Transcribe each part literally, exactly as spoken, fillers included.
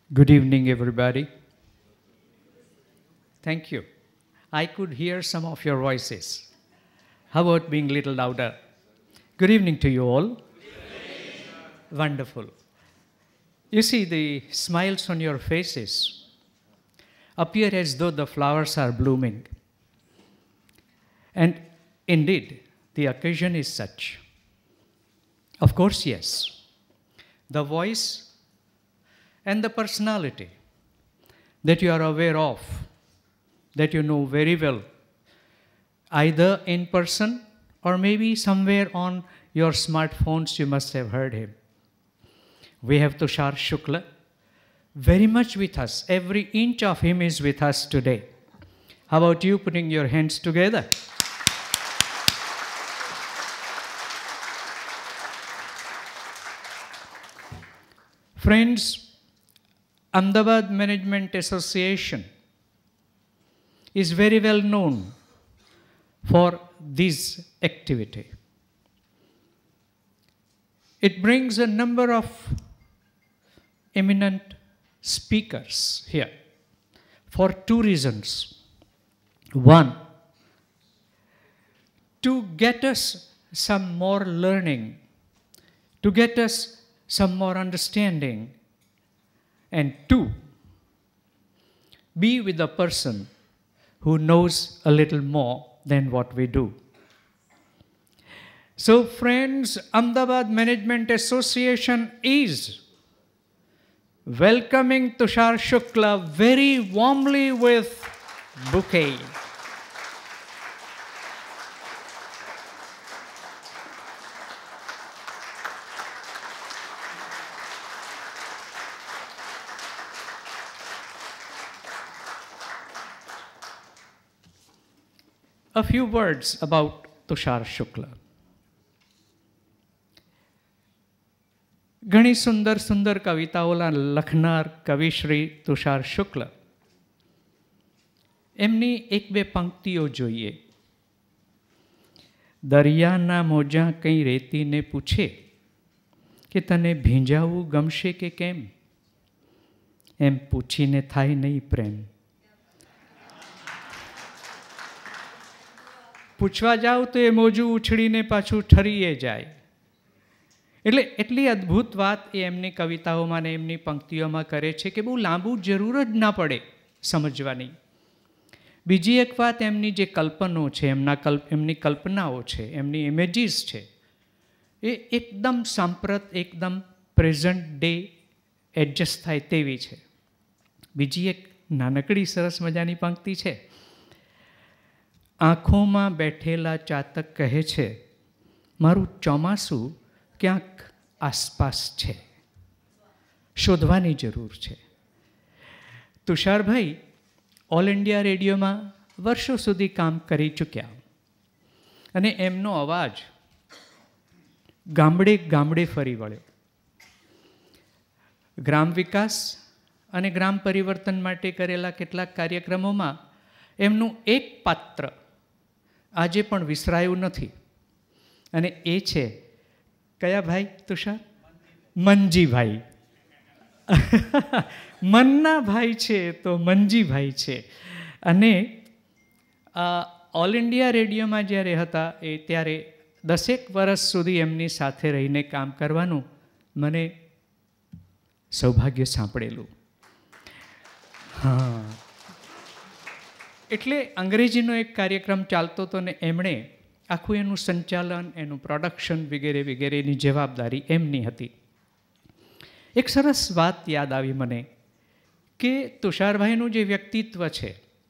Good evening, everybody. Thank you. I could hear some of your voices. How about being a little louder? Good evening to you all. Wonderful. You see, the smiles on your faces appear as though the flowers are blooming. And indeed, the occasion is such. Of course, yes. The voice and the personality that you are aware of, that you know very well, either in person or maybe somewhere on your smartphones, you must have heard him. We have Tushar Shukla, very much with us. Every inch of him is with us today. How about you putting your hands together? Friends, Ahmedabad Management Association is very well known for this activity. It brings a number of eminent speakers here for two reasons. One, to get us some more learning, to get us some more understanding, and two, be with a person who knows a little more than what we do. So friends, Ahmedabad Management Association is welcoming Tushar Shukla very warmly with bouquet. A few words about Tushar Shukla. ઘણી સુંદર સુંદર કવિતાઓના લખનાર કવિશ્રી તુષાર શુક્લ, એમની એક બે પંક્તિઓ જોઈએ. દરિયાના મોજાં કંઈ રેતીને પૂછે કે તને ભીંજાવું ગમશે કે કેમ, એમ પૂછીને થાય નહીં પ્રેમ. પૂછવા જાવ તો એ મોજું ઉછળીને પાછું ઠરીએ જાય. એટલે એટલી અદ્ભુત વાત એ એમની કવિતાઓમાં ને એમની પંક્તિઓમાં કરે છે કે બહુ લાંબુ જરૂર જ ના પડે સમજવાની. બીજી એક વાત, એમની જે કલ્પનો છે, એમના કલ્પ એમની કલ્પનાઓ છે, એમની ઇમેજીસ છે, એ એકદમ સાંપ્રત, એકદમ પ્રેઝન્ટ ડે એડજસ્ટ થાય તેવી છે. બીજી એક નાનકડી સરસ મજાની પંક્તિ છે. આંખોમાં બેઠેલા ચાતક કહે છે મારું ચોમાસું ક્યાંક આસપાસ છે, શોધવાની જરૂર છે. તુષારભાઈ ઓલ ઇન્ડિયા રેડિયોમાં વર્ષો સુધી કામ કરી ચૂક્યા અને એમનો અવાજ ગામડે ગામડે ફરી વળ્યો. ગ્રામ વિકાસ અને ગ્રામ પરિવર્તન માટે કરેલા કેટલાક કાર્યક્રમોમાં એમનું એક પાત્ર આજે પણ વિસરાયું નથી, અને એ છે કયા ભાઈ તુષાર? મનજીભાઈ. મનના ભાઈ છે તો મનજીભાઈ છે. અને ઓલ ઇન્ડિયા રેડિયોમાં જ્યારે હતા એ ત્યારે દસેક વર્ષ સુધી એમની સાથે રહીને કામ કરવાનું મને સૌભાગ્ય સાંપડેલું. હા, એટલે અંગ્રેજીનો એક કાર્યક્રમ ચાલતો હતો ને એમણે આખું એનું સંચાલન, એનું પ્રોડક્શન વગેરે વગેરેની જવાબદારી એમની હતી. એક સરસ વાત યાદ આવી મને કે તુષારભાઈનું જે વ્યક્તિત્વ છે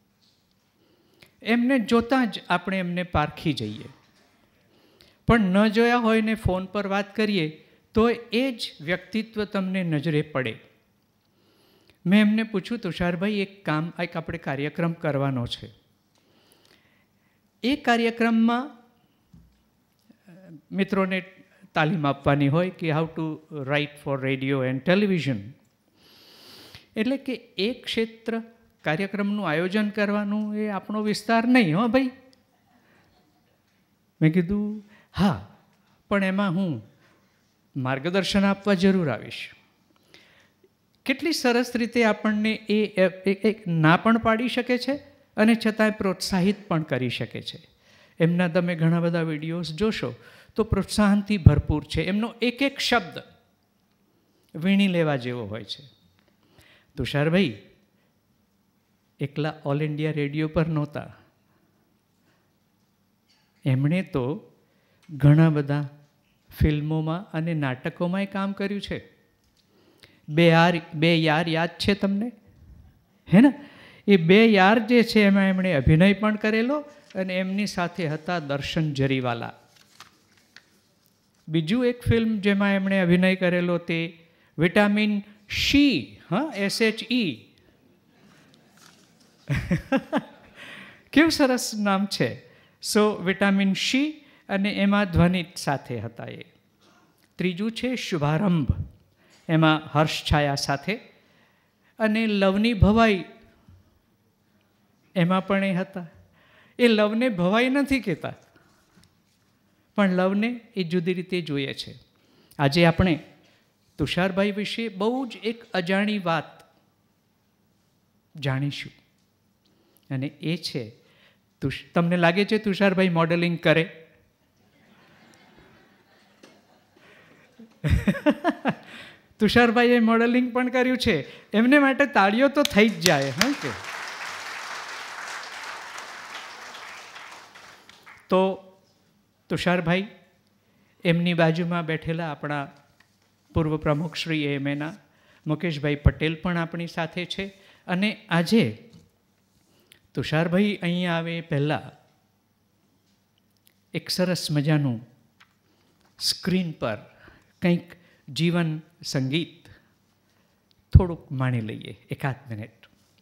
એમને જોતાં જ આપણે એમને પારખી જઈએ, પણ ન જોયા હોય ને ફોન પર વાત કરીએ તો એ જ વ્યક્તિત્વ તમને નજરે પડે. મેં એમને પૂછ્યું, તુષારભાઈ એક કામ, એક આપણે કાર્યક્રમ કરવાનો છે, એ કાર્યક્રમમાં મિત્રોને તાલીમ આપવાની હોય કે how to write for radio and television. એટલે કે એ ક્ષેત્ર કાર્યક્રમનું આયોજન કરવાનું એ આપણો વિસ્તાર નહીં, હો ભાઈ. મેં કીધું હા, પણ એમાં હું માર્ગદર્શન આપવા જરૂર આવીશ. કેટલી સરસ રીતે આપણને એ એક ના પણ પાડી શકે છે અને છતાંય પ્રોત્સાહિત પણ કરી શકે છે. એમના તમે ઘણા બધા વિડીયોઝ જોશો તો પ્રોત્સાહનથી ભરપૂર છે. એમનો એક એક શબ્દ વીણી લેવા જેવો હોય છે. તુષારભાઈ એકલા ઓલ ઇન્ડિયા રેડિયો પર નહોતા, એમણે તો ઘણા બધા ફિલ્મોમાં અને નાટકોમાંય કામ કર્યું છે. બે યાર બે યાર યાદ છે તમને, હે ને? એ બે યાર જે છે એમાં એમણે અભિનય પણ કરેલો અને એમની સાથે હતા દર્શન જરીવાલા. બીજું એક ફિલ્મ જેમાં એમણે અભિનય કરેલો તે વિટામિન શી, હા, એસ એચ ઈ. કેવું સરસ નામ છે. સો વિટામિન શી અને એમાં ધ્વનિત સાથે હતા એ. ત્રીજું છે શુભારંભ, એમાં હર્ષ છાયા સાથે. અને લવની ભવાઈ એમાં પણ એ હતા. એ લવને ભવાઈ નથી કહેતા, પણ લવને એ જુદી રીતે જોઈએ છે. આજે આપણે તુષારભાઈ વિશે બહુ જ એક અજાણી વાત જાણીશું અને એ છે, તમને લાગે છે તુષારભાઈ મોડેલિંગ કરે? તુષારભાઈએ મોડેલિંગ પણ કર્યું છે. એમને માટે તાળીઓ તો થઈ જ જાય. હા કે તો તુષારભાઈ, એમની બાજુમાં બેઠેલા આપણા પૂર્વ પ્રમુખ શ્રી એમએના મુકેશભાઈ પટેલ પણ આપણી સાથે છે. અને આજે તુષારભાઈ અહીંયા આવે પહેલાં એક સરસ મજાનું સ્ક્રીન પર કંઈક જીવન સંગીત થોડુંક માણી લઈએ, એકાદ મિનિટ.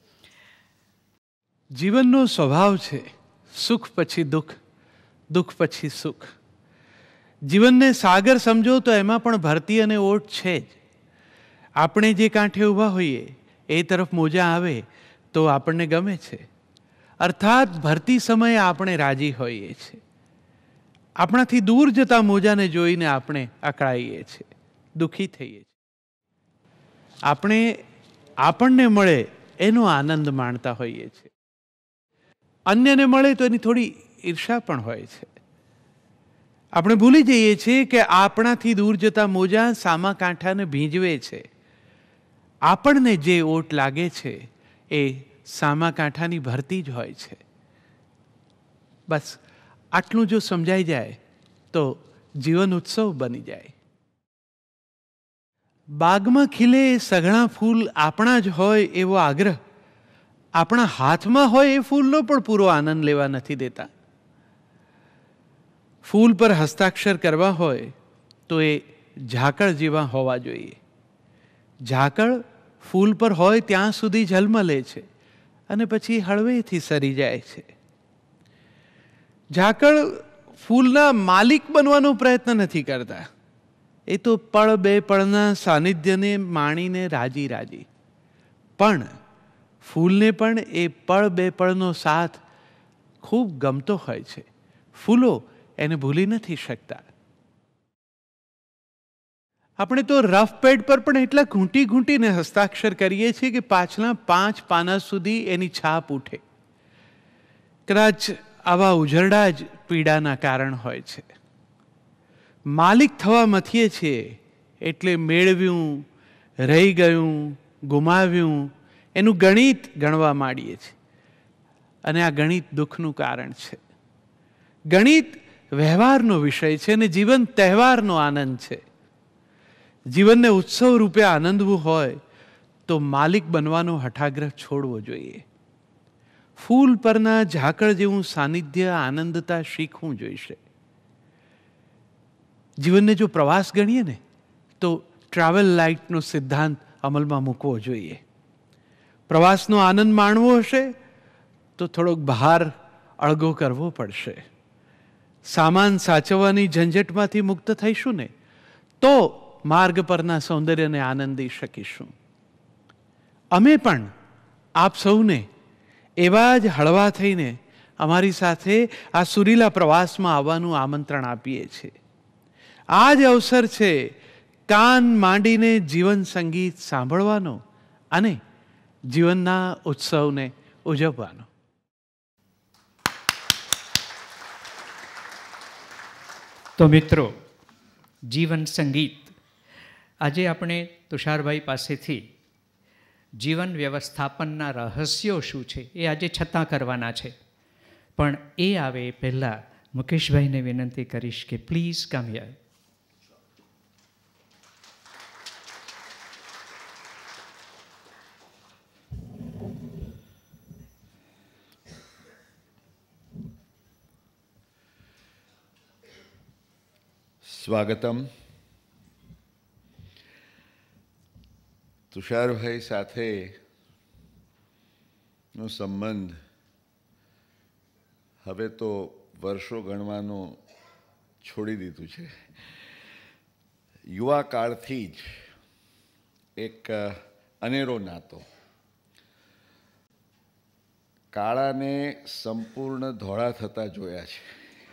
જીવનનો સ્વભાવ છે સુખ પછી દુઃખ, દુઃખ પછી સુખ. જીવનને સાગર સમજો તો એમાં પણ ભરતી અને ઓટ છે જ. આપણે જે કાંઠે ઊભા હોઈએ એ તરફ મોજા આવે તો આપણને ગમે છે, અર્થાત ભરતી સમયે આપણે રાજી હોઈએ છીએ. આપણાથી દૂર જતા મોજાને જોઈને આપણે અકળાઈએ છીએ, દુઃખી થઈએ છીએ. આપણે આપણને મળે એનો આનંદ માણતા હોઈએ છીએ, અન્યને મળે તો એની થોડી ઈર્ષા પણ હોય છે. આપણે ભૂલી જઈએ છીએ કે આપણાથી દૂર જતા મોજા સામા કાંઠાને ભીંજવે છે. આપણને જે ઓટ લાગે છે એ સામા કાંઠાની ભરતી જ હોય છે. બસ આટલું જો સમજાઈ જાય તો જીવન ઉત્સવ બની જાય. બાગમાં ખીલે સઘળા ફૂલ આપણા જ હોય એવો આગ્રહ આપણા હાથમાં હોય એ ફૂલનો પણ પૂરો આનંદ લેવા નથી દેતા. ફૂલ પર હસ્તાક્ષર કરવા હોય તો એ ઝાકળ જેવા હોવા જોઈએ. ઝાકળ ફૂલ પર હોય ત્યાં સુધી ઝલમલે છે અને પછી હળવેથી સરી જાય છે. ઝાકળ ફૂલના માલિક બનવાનો પ્રયત્ન નથી કરતા. એ તો પળ બે પળના સાનિધ્યને માણીને રાજી રાજી. પણ ફૂલને પણ એ પળ બે પળનો સાથ ખૂબ ગમતો હોય છે. ફૂલો એને ભૂલી નથી શકતા. આપણે તો રફ પેડ પર પણ એટલા ઘૂંટી ઘૂંટીને હસ્તાક્ષર કરીએ છીએ કે પાછલા પાંચ પાના સુધી એની છાપ ઉઠે. કદાચ આવા ઉજરડા જ પીડાના કારણ હોય છે. માલિક થવા મથીએ છીએ એટલે મેળવ્યું, રહી ગયું, ગુમાવ્યું એનું ગણિત ગણવા માંડીએ છીએ અને આ ગણિત દુઃખનું કારણ છે. ગણિત વ્યવહારનો વિષય છે અને જીવન તહેવારનો આનંદ છે. જીવનને ઉત્સવ રૂપે આનંદવું હોય તો માલિક બનવાનો હઠાગ્રહ છોડવો જોઈએ. ફૂલ પરના ઝાકળ જેવું સાનિધ્ય આનંદતા શીખવું જોઈશે. જીવનને જો પ્રવાસ ગણીએ ને તો ટ્રાવેલ લાઇટનો સિદ્ધાંત અમલમાં મૂકવો જોઈએ. પ્રવાસનો આનંદ માણવો હશે તો થોડોક બહાર અળગો કરવો પડશે. સામાન સાચવવાની ઝંઝટમાંથી મુક્ત થઈશું ને તો માર્ગ પરના સૌંદર્યને આનંદી શકીશું. અમે પણ આપ સૌને એવા જ હળવા થઈને અમારી સાથે આ સુરીલા પ્રવાસમાં આવવાનું આમંત્રણ આપીએ છીએ. આ જ અવસર છે કાન માંડીને જીવન સંગીત સાંભળવાનો અને જીવનના ઉત્સવને ઉજવવાનો. તો મિત્રો, જીવન સંગીત, આજે આપણે તુષારભાઈ પાસેથી જીવન વ્યવસ્થાપનના રહસ્યો શું છે એ આજે છતાં કરવાના છે. પણ એ આવે એ પહેલાં મુકેશભાઈને વિનંતી કરીશ કે પ્લીઝ કમ હિયર. સ્વાગતમ. તુષારભાઈ સાથેનો સંબંધ હવે તો વર્ષો ગણવાનું છોડી દીધું છે. યુવા કાળથી જ એક અનેરો નાતો. કાળાને સંપૂર્ણ ધોળા થતા જોયા છે.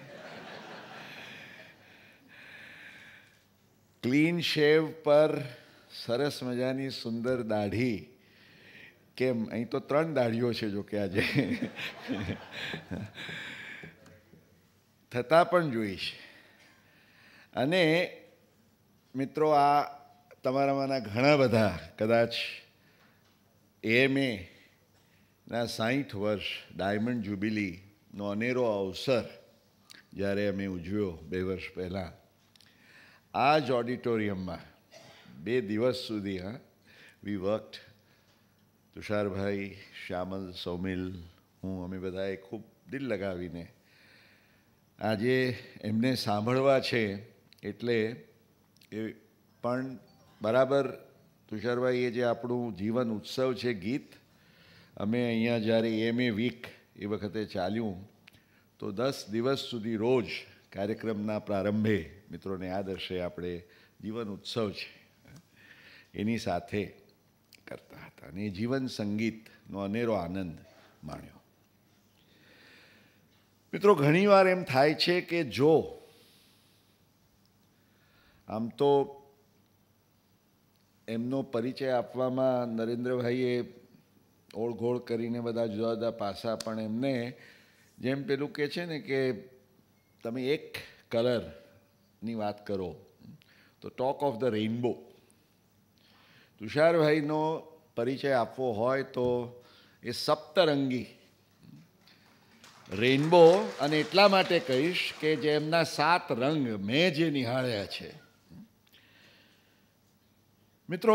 ક્લીન શેવ પર સરસ મજાની સુંદર દાઢી, કેમ અહીં તો ત્રણ દાઢીઓ છે જો કે આજે થતાં પણ જોઈશ. અને મિત્રો, આ તમારામાંના ઘણા બધા કદાચ એએમએ ના સાઠ વર્ષ ડાયમંડ જ્યુબિલીનો અનેરો અવસર જ્યારે અમે ઉજવ્યો બે વર્ષ પહેલાં આ જ ઓડિટોરિયમમાં બે દિવસ સુધી, હા વી વર્કડ, તુષારભાઈ, શ્યામલ, સૌમિલ, હું, અમે બધાએ ખૂબ દિલ લગાવીને. આજે એમને સાંભળવા છે એટલે એ પણ બરાબર તુષારભાઈ, એ જે આપણું જીવન ઉત્સવ છે ગીત, અમે અહીંયા જ્યારે એમએ વીક એ વખતે ચાલ્યું તો દસ દિવસ સુધી રોજ કાર્યક્રમના પ્રારંભે મિત્રોને યાદ હશે આપણે જીવન ઉત્સવ છે એની સાથે કરતા હતા અને એ જીવન સંગીતનો અનેરો આનંદ માણ્યો. મિત્રો, ઘણીવાર એમ થાય છે કે જો આમ તો એમનો પરિચય આપવામાં નરેન્દ્રભાઈએ ઓળઘોળ કરીને બધા જુદા જુદા પાસા, પણ એમને જેમ પેલું કહે છે ને કે તમે એક કલરની વાત કરો તો ટોક ઓફ ધ રેઇનબો. તુષારભાઈનો પરિચય આપવો હોય તો એ સપ્તરંગી રેઇનબો, અને એટલા માટે કહીશ કે જે એમના સાત રંગ મેં જે નિહાળ્યા છે. મિત્રો,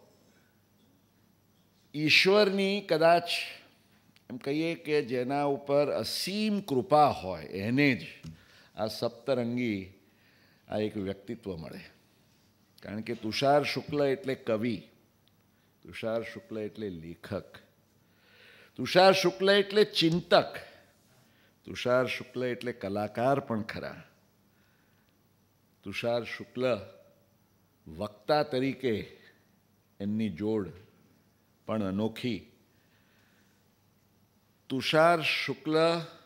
ઈશ્વરની કદાચ એમ કહીએ કે જેના ઉપર અસીમ કૃપા હોય એને જ આ સપ્તરંગી આ એક વ્યક્તિત્વ મળે. કારણ કે તુષાર શુક્લ એટલે કવિ, તુષાર શુક્લ એટલે લેખક, તુષાર શુક્લ એટલે ચિંતક, તુષાર શુક્લ એટલે કલાકાર પણ ખરા, તુષાર શુક્લ વક્તા તરીકે એમની જોડ પણ અનોખી. તુષાર શુક્લ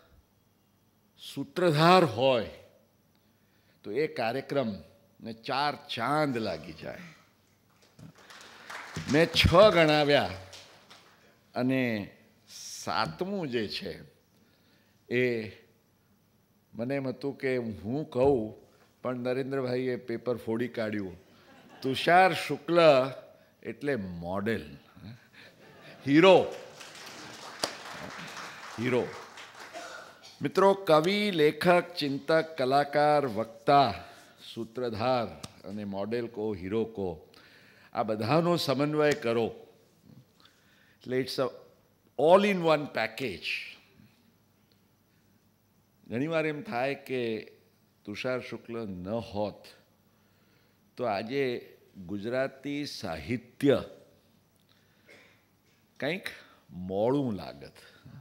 સૂત્રધાર હોય તો એ કાર્યક્રમને ચાર ચાંદ લાગી જાય. મેં છ ગણાવ્યા અને સાતમું જે છે એ મને એમ હતું કે હું કહું, પણ નરેન્દ્રભાઈએ પેપર ફોડી કાઢ્યું. તુષાર શુક્લ એટલે મોડેલ, હીરો. હીરો મિત્રો, કવિ, લેખક, ચિંતક, કલાકાર, વક્તા, સૂત્રધાર અને મોડેલ કહો, હીરો કહો, આ બધાનો સમન્વય કરો એટલે it's a all in one package. ઘણીવાર એમ થાય કે તુષાર શુક્લ ન હોત તો આજે ગુજરાતી સાહિત્ય કંઈક મોડું લાગત.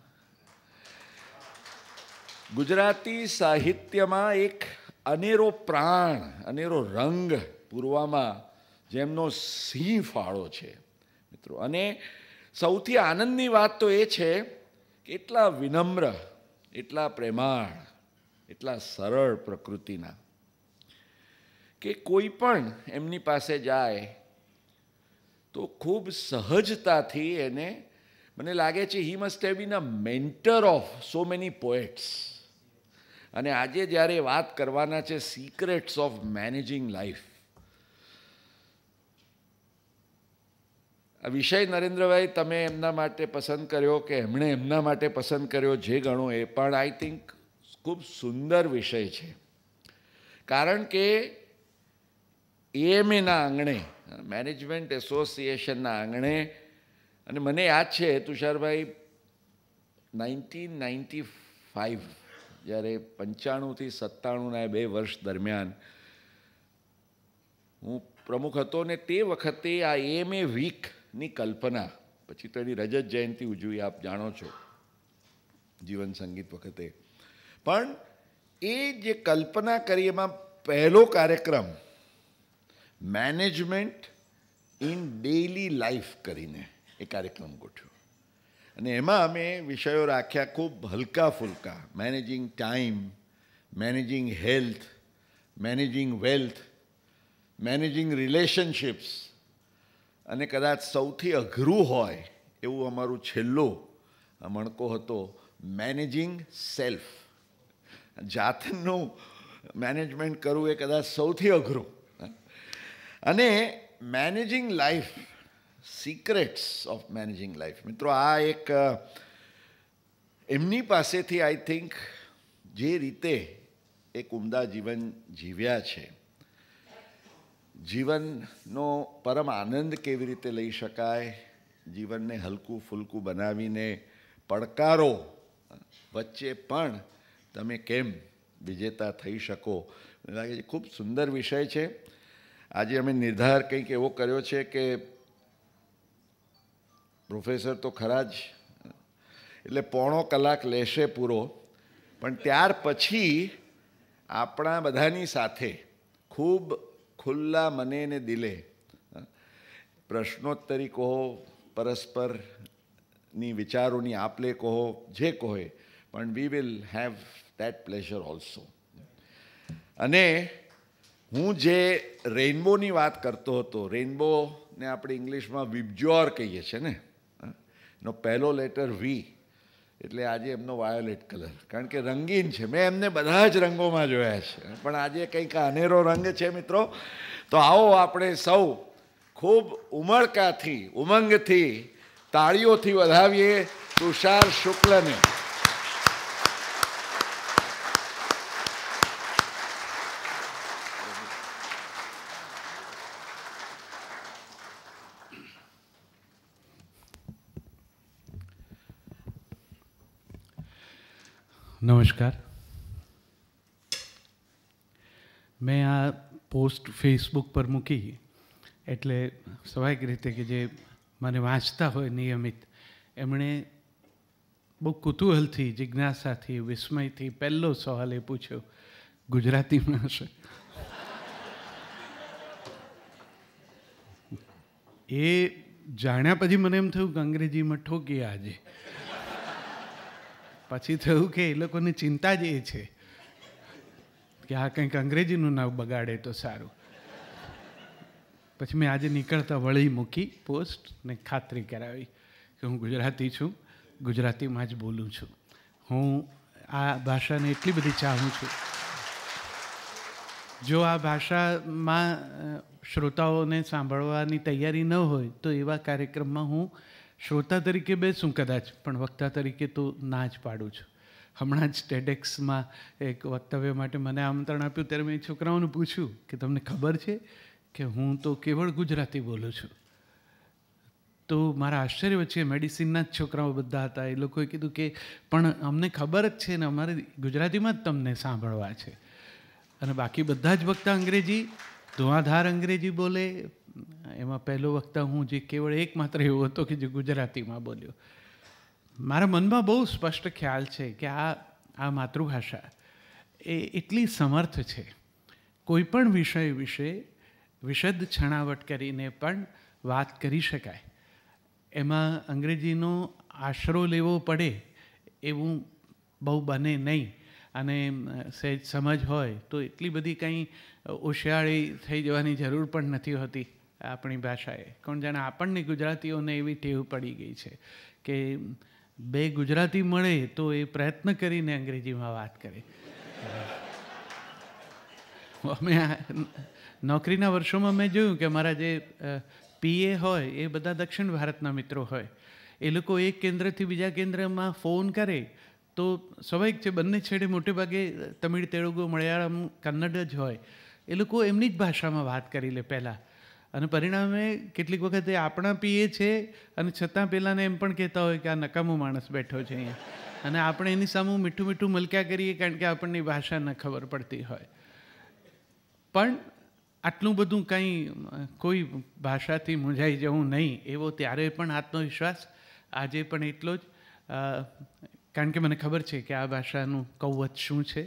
ગુજરાતી સાહિત્યમાં એક અનેરો પ્રાણ, અનેરો રંગ પૂરવામાં જેમનો સિંહ ફાળો છે મિત્રો. અને સૌથી આનંદની વાત તો એ છે કે એટલા વિનમ્ર, એટલા પ્રેમાળ, એટલા સરળ પ્રકૃતિના કે કોઈ પણ એમની પાસે જાય તો તો ખૂબ સહજતાથી એને, મને લાગે છે he must have been a mentor of so many poets. અને આજે જ્યારે વાત કરવાના છે સિક્રેટ્સ ઓફ મેનેજિંગ લાઈફ, આ વિષય નરેન્દ્રભાઈ તમે એમના માટે પસંદ કર્યો કે એમણે એમના માટે પસંદ કર્યો, જે ગણો એ, પણ આઈ થિંક ખૂબ સુંદર વિષય છે. કારણ કે એએમએના આંગણે, મેનેજમેન્ટ એસોસિએશનના આંગણે, અને મને યાદ છે તુષારભાઈ નાઇન્ટીન નાઇન્ટી ફાઇવ જ્યારે પંચાણુંથી સત્તાણુંના બે વર્ષ દરમિયાન હું પ્રમુખ હતો ને તે વખતે આ એએમએ વીકની કલ્પના, પછી તો એની રજત જયંતિ ઉજવી આપ જાણો છો જીવન સંગીત વખતે, પણ એ જે કલ્પના કરી એમાં પહેલો કાર્યક્રમ મેનેજમેન્ટ ઇન ડેઇલી લાઈફ કરીને એ કાર્યક્રમ ગોઠવ્યો. અને એમાં અમે વિષયો રાખ્યા ખૂબ હલકા ફુલકા, managing time, managing health, managing wealth, managing relationships, અને કદાચ સૌથી અઘરું હોય એવું અમારું છેલ્લો મણકો હતો મેનેજિંગ સેલ્ફ. જાતનું મેનેજમેન્ટ કરવું એ કદાચ સૌથી અઘરું. અને managing life, secrets of managing life. મિત્રો આ એક એમની પાસેથી આઈ થિંક જે રીતે એક ઉમદા જીવન જીવ્યા છે, જીવનનો પરમ આનંદ કેવી રીતે લઈ શકાય, જીવનને હલકું ફૂલકું બનાવીને પડકારો વચ્ચે પણ તમે કેમ વિજેતા થઈ શકો, મને લાગે છે ખૂબ સુંદર વિષય છે. આજે અમે નિર્ધાર કંઈક એવો કર્યો છે કે પ્રોફેસર તો ખરા જ, એટલે પોણો કલાક લેશે પૂરો, પણ ત્યાર પછી આપણા બધાની સાથે ખૂબ ખુલ્લા મને ને દિલે પ્રશ્નોત્તરી કહો, પરસ્પરની વિચારોની આપલે કહો, જે કહો, પણ we will have that pleasure also. અને હું જે રેઇનબોની વાત કરતો હતો, રેઇનબોને આપણે ઇંગ્લિશમાં વિબજોર કહીએ છીએ ને, એનો પહેલો લેટર વી, એટલે આજે એમનો વાયોલેટ કલર, કારણ કે રંગીન છે. મેં એમને બધા જ રંગોમાં જોયા છે, પણ આજે કંઈક અનેરો રંગ છે મિત્રો. તો આવો આપણે સૌ ખૂબ ઉમળકાથી, ઉમંગથી, તાળીઓથી વધાવીએ તુષાર શુક્લને. નમસ્કાર. મેં આ પોસ્ટ ફેસબુક પર મૂકી એટલે સ્વાભાવિક રીતે કે જે મને વાંચતા હોય નિયમિત, એમણે બહુ કુતૂહલથી, જિજ્ઞાસાથી, વિસ્મયથી પહેલો સવાલ એ પૂછ્યો, ગુજરાતીમાં હશે? એ જાણ્યા પછી મને એમ થયું કે અંગ્રેજીમાં ઠોકી આજે. પછી થયું કે એ લોકોની ચિંતા જ એ છે કે આ કંઈક અંગ્રેજીનું નામ બગાડે તો સારું. પછી મેં આજે નીકળતા વળી મૂકી પોસ્ટ ને ખાતરી કરાવી કે હું ગુજરાતી છું, ગુજરાતીમાં જ બોલું છું. હું આ ભાષાને એટલી બધી ચાહું છું. જો આ ભાષામાં શ્રોતાઓને સાંભળવાની તૈયારી ન હોય તો એવા કાર્યક્રમમાં હું શ્રોતા તરીકે બેસું કદાચ, પણ વક્તા તરીકે તો ના જ પાડું છું. હમણાં જ ટેડેક્સમાં એક વક્તવ્ય માટે મને આમંત્રણ આપ્યું ત્યારે મેં છોકરાઓને પૂછ્યું કે તમને ખબર છે કે હું તો કેવળ ગુજરાતી બોલું છું? તો મારા આશ્ચર્ય વચ્ચે મેડિસિનના જ છોકરાઓ બધા હતા. એ લોકોએ કીધું કે પણ અમને ખબર જ છે ને, અમારે ગુજરાતીમાં જ તમને સાંભળવા છે. અને બાકી બધા જ વક્તા અંગ્રેજી, ધુઆધાર અંગ્રેજી બોલે. એમાં પહેલો વક્તા હું, જે કેવળ એકમાત્ર એવો હતો કે જે ગુજરાતીમાં બોલ્યો. મારા મનમાં બહુ સ્પષ્ટ ખ્યાલ છે કે આ આ માતૃભાષા એ એટલી સમર્થ છે, કોઈ પણ વિષય વિશે વિશદ છણાવટ કરીને પણ વાત કરી શકાય. એમાં અંગ્રેજીનો આશરો લેવો પડે એવું બહુ બને નહીં. અને સહેજ સમજ હોય તો એટલી બધી કંઈ હોશિયારી થઈ જવાની જરૂર પણ નથી હોતી. આપણી ભાષાએ. કોણ જાણે આપણને ગુજરાતીઓને એવી ટેવ પડી ગઈ છે કે બે ગુજરાતી મળે તો એ પ્રયત્ન કરીને અંગ્રેજીમાં વાત કરે. અમે નોકરીના વર્ષોમાં મેં જોયું કે મારા જે પીએ હોય એ બધા દક્ષિણ ભારતના મિત્રો હોય. એ લોકો એક કેન્દ્રથી બીજા કેન્દ્રમાં ફોન કરે તો સ્વાભાવિક છે બંને છેડે મોટે ભાગે તમિળ, તેલુગુ, મલયાળમ, કન્નડ જ હોય. એ લોકો એમની જ ભાષામાં વાત કરી લે પહેલાં, અને પરિણામે કેટલીક વખત એ આપણા પીએ છે અને છતાં પહેલાંને એમ પણ કહેતા હોય કે આ નકામો માણસ બેઠો છે અહીંયા, અને આપણે એની સામે મીઠું મીઠું મલક્યા કરીએ કારણ કે આપણને ભાષા ન ખબર પડતી હોય. પણ આટલું બધું કંઈ કોઈ ભાષાથી મૂંઝાઈ જવું નહીં એવો ત્યારે પણ આત્મવિશ્વાસ આજે પણ એટલો જ, કારણ કે મને ખબર છે કે આ ભાષાનું કવચ શું છે.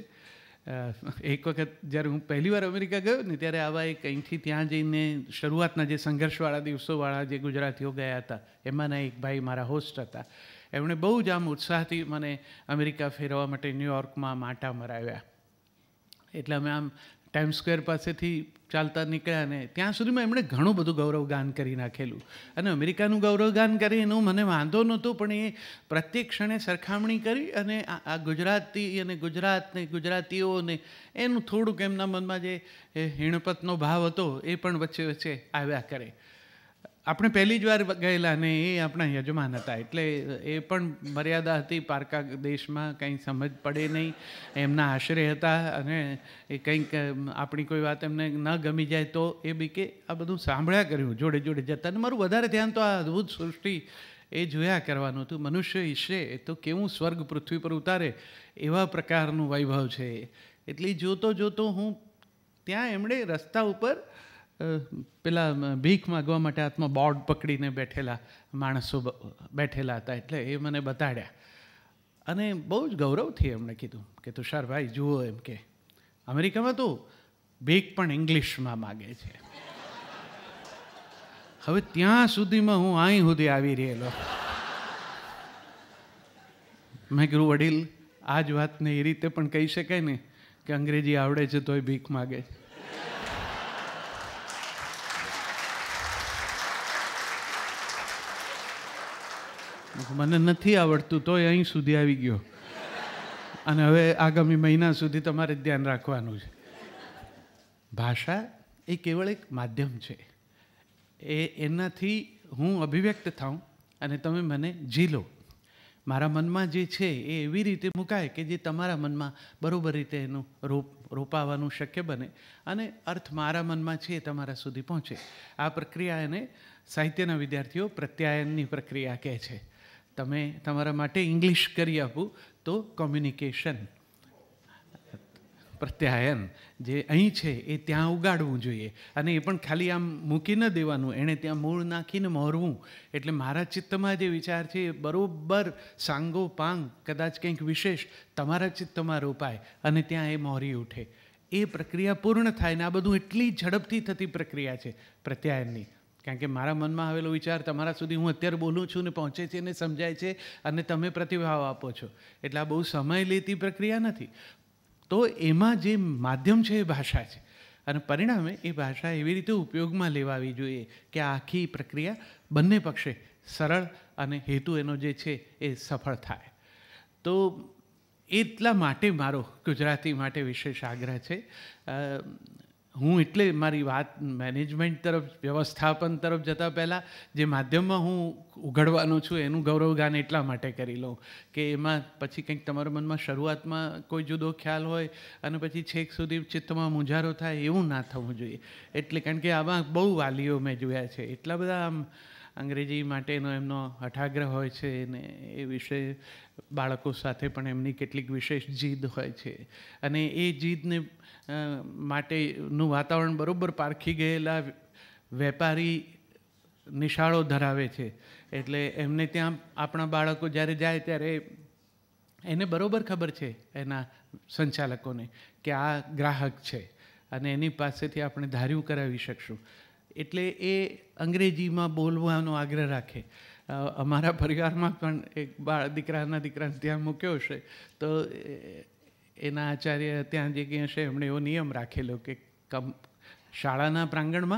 એક વખત જ્યારે હું પહેલી વાર અમેરિકા ગયો ને ત્યારે આવા એક અહીંથી ત્યાં જઈને શરૂઆતના જે સંઘર્ષવાળા દિવસોવાળા જે ગુજરાતીઓ ગયા હતા એમાંના એક ભાઈ મારા હોસ્ટ હતા. એમણે બહુ જ આમ ઉત્સાહથી મને અમેરિકા ફેરવવા માટે ન્યૂયોર્કમાં માટા મરાવ્યા. એટલે અમે આમ ટાઈમ સ્ક્વેર પાસેથી ચાલતા નીકળ્યા ને ત્યાં સુધીમાં એમણે ઘણું બધું ગૌરવગાન કરી નાખેલું, અને અમેરિકાનું ગૌરવગાન કરી એનું મને વાંધો નહોતો, પણ એ પ્રત્યેક ક્ષણે સરખામણી કરી અને આ ગુજરાતી અને ગુજરાતને ગુજરાતીઓને એનું થોડુંક એમના મનમાં જે હીણપતનો ભાવ હતો એ પણ વચ્ચે વચ્ચે આવ્યા કરે. આપણે પહેલી જ વાર ગયેલા ને એ આપણા યજમાન હતા, એટલે એ પણ મર્યાદા હતી, પારકા દેશમાં કંઈ સમજ પડે નહીં, એમના આશરે હતા, અને એ કંઈક આપણી કોઈ વાત એમને ન ગમી જાય તો એ બી કે આ બધું સાંભળ્યા કર્યું જોડે જોડે જતા. અને મારું વધારે ધ્યાન તો આ અદ્ભુત સૃષ્ટિ એ જોયા કરવાનું હતું. મનુષ્ય ઈચ્છે એ તો કેવું સ્વર્ગ પૃથ્વી પર ઉતારે એવા પ્રકારનું વૈભવ છે. એટલે જોતો જોતો હું ત્યાં એમણે રસ્તા ઉપર પેલા ભીખ માગવા માટે હાથમાં બોર્ડ પકડીને બેઠેલા માણસો બેઠેલા હતા, એટલે એ મને બતાડ્યા અને બહુ જ ગૌરવથી એમણે કીધું કે તુષારભાઈ જુઓ, એમ કે અમેરિકામાં તો ભીખ પણ ઇંગ્લિશમાં માગે છે. હવે ત્યાં સુધીમાં હું અહીં સુધી આવી રહેલો. મેં કીધું વડીલ આ જ વાતને એ રીતે પણ કહી શકાય ને કે અંગ્રેજી આવડે છે તોય ભીખ માગે છે. મને નથી આવડતું તોય અહીં સુધી આવી ગયો, અને હવે આગામી મહિના સુધી તમારે ધ્યાન રાખવાનું છે. ભાષા એ કેવળ એક માધ્યમ છે. એ એનાથી હું અભિવ્યક્ત થાઉં અને તમે મને ઝીલો. મારા મનમાં જે છે એ એવી રીતે મુકાય કે જે તમારા મનમાં બરાબર રીતે એનું રોપ રોપાવાનું શક્ય બને, અને અર્થ મારા મનમાં છે એ તમારા સુધી પહોંચે. આ પ્રક્રિયા એને સાહિત્યના વિદ્યાર્થીઓ પ્રત્યાયનની પ્રક્રિયા કહે છે. તમે તમારા માટે ઇંગ્લિશ કરી આપું તો કોમ્યુનિકેશન, પ્રત્યાયન જે અહીં છે એ ત્યાં ઉગાડવું જોઈએ, અને એ પણ ખાલી આમ મૂકી ન દેવાનું, એણે ત્યાં મૂળ નાખીને મોરવું. એટલે મારા ચિત્તમાં જે વિચાર છે એ બરાબર સાંગો પાંગ કદાચ કંઈક વિશેષ તમારા ચિત્તમાં રોપાય અને ત્યાં એ મોરી ઉઠે. એ પ્રક્રિયા પૂર્ણ થાય ને આ બધું એટલી ઝડપથી થતી પ્રક્રિયા છે પ્રત્યાયનની, કારણ કે મારા મનમાં આવેલો વિચાર તમારા સુધી હું અત્યારે બોલું છું ને પહોંચે છે ને સમજાય છે અને તમે પ્રતિભાવ આપો છો, એટલે આ બહુ સમય લેતી પ્રક્રિયા નથી. તો એમાં જે માધ્યમ છે એ ભાષા છે, અને પરિણામે એ ભાષા એવી રીતે ઉપયોગમાં લેવાવી જોઈએ કે આ આખી પ્રક્રિયા બંને પક્ષે સરળ અને હેતુ એનો જે છે એ સફળ થાય. તો એટલા માટે મારો ગુજરાતી માટે વિશેષ આગ્રહ છે. હું એટલે મારી વાત મેનેજમેન્ટ તરફ, વ્યવસ્થાપન તરફ જતાં પહેલાં જે માધ્યમમાં હું ઉઘડવાનો છું એનું ગૌરવગાન એટલા માટે કરી લઉં કે એમાં પછી કંઈક તમારા મનમાં શરૂઆતમાં કોઈ જુદો ખ્યાલ હોય અને પછી છેક સુધી ચિત્તમાં મૂંઝારો થાય એવું ના થવું જોઈએ. એટલે કારણ કે આમાં બહુ વાલીઓ મેં જોયા છે, એટલા બધા આમ અંગ્રેજી માટેનો એમનો હઠાગ્રહ હોય છે ને એ વિશે બાળકો સાથે પણ એમની કેટલીક વિશેષ જીદ હોય છે, અને એ જીદને માટેનું વાતાવરણ બરાબર પારખી ગયેલા વેપારી નિશાળો ધરાવે છે. એટલે એમને ત્યાં આપણા બાળકો જ્યારે જાય ત્યારે એને બરાબર ખબર છે એના સંચાલકોને કે આ ગ્રાહક છે અને એની પાસેથી આપણે ધાર્યું કરાવી શકશું. એટલે એ અંગ્રેજીમાં બોલવાનો આગ્રહ રાખે. અમારા પરિવારમાં પણ એક બાળ દીકરાના દીકરાને ત્યાં મૂક્યો છે તો એના આચાર્ય ત્યાં જે કંઈ હશે એમણે એવો નિયમ રાખેલો કે કમ શાળાના પ્રાંગણમાં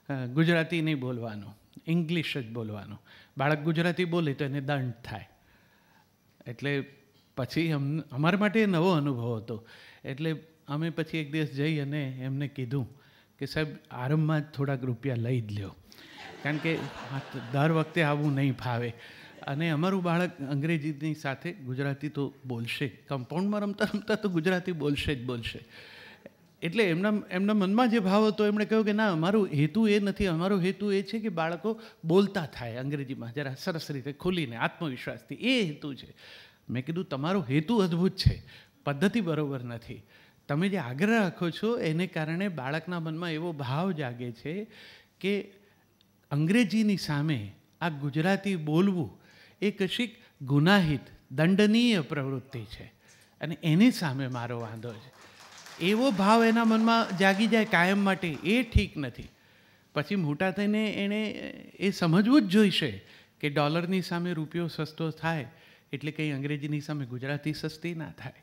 ગુજરાતી નહીં બોલવાનું, ઇંગ્લિશ જ બોલવાનું. બાળક ગુજરાતી બોલે તો એને દંડ થાય. એટલે પછી અમ અમારા માટે નવો અનુભવ હતો. એટલે અમે પછી એક દિવસ જઈ અને એમને કીધું કે સાહેબ આરંભમાં જ થોડાક રૂપિયા લઈ જ લ્યો, કારણ કે દર વખતે આવું નહીં ફાવે. અને અમારું બાળક અંગ્રેજીની સાથે ગુજરાતી તો બોલશે, કમ્પાઉન્ડમાં રમતા રમતા તો ગુજરાતી બોલશે જ બોલશે. એટલે એમના એમના મનમાં જે ભાવ હતો એમણે કહ્યું કે ના, અમારો હેતુ એ નથી, અમારો હેતુ એ છે કે બાળકો બોલતા થાય અંગ્રેજીમાં જરા સરસ રીતે ખુલીને આત્મવિશ્વાસથી, એ હેતુ છે. મેં કીધું તમારો હેતુ અદ્ભુત છે, પદ્ધતિ બરાબર નથી. તમે જે આગ્રહ રાખો છો એને કારણે બાળકના મનમાં એવો ભાવ જાગે છે કે અંગ્રેજીની સામે આ ગુજરાતી બોલવું એ કશીક ગુનાહિત દંડનીય પ્રવૃત્તિ છે અને એની સામે મારો વાંધો છે. એવો ભાવ એના મનમાં જાગી જાય કાયમ માટે, એ ઠીક નથી. પછી મોટા થઈને એણે એ સમજવું જ જોઈશે કે ડોલરની સામે રૂપિયો સસ્તો થાય એટલે કંઈ અંગ્રેજીની સામે ગુજરાતી સસ્તી ના થાય.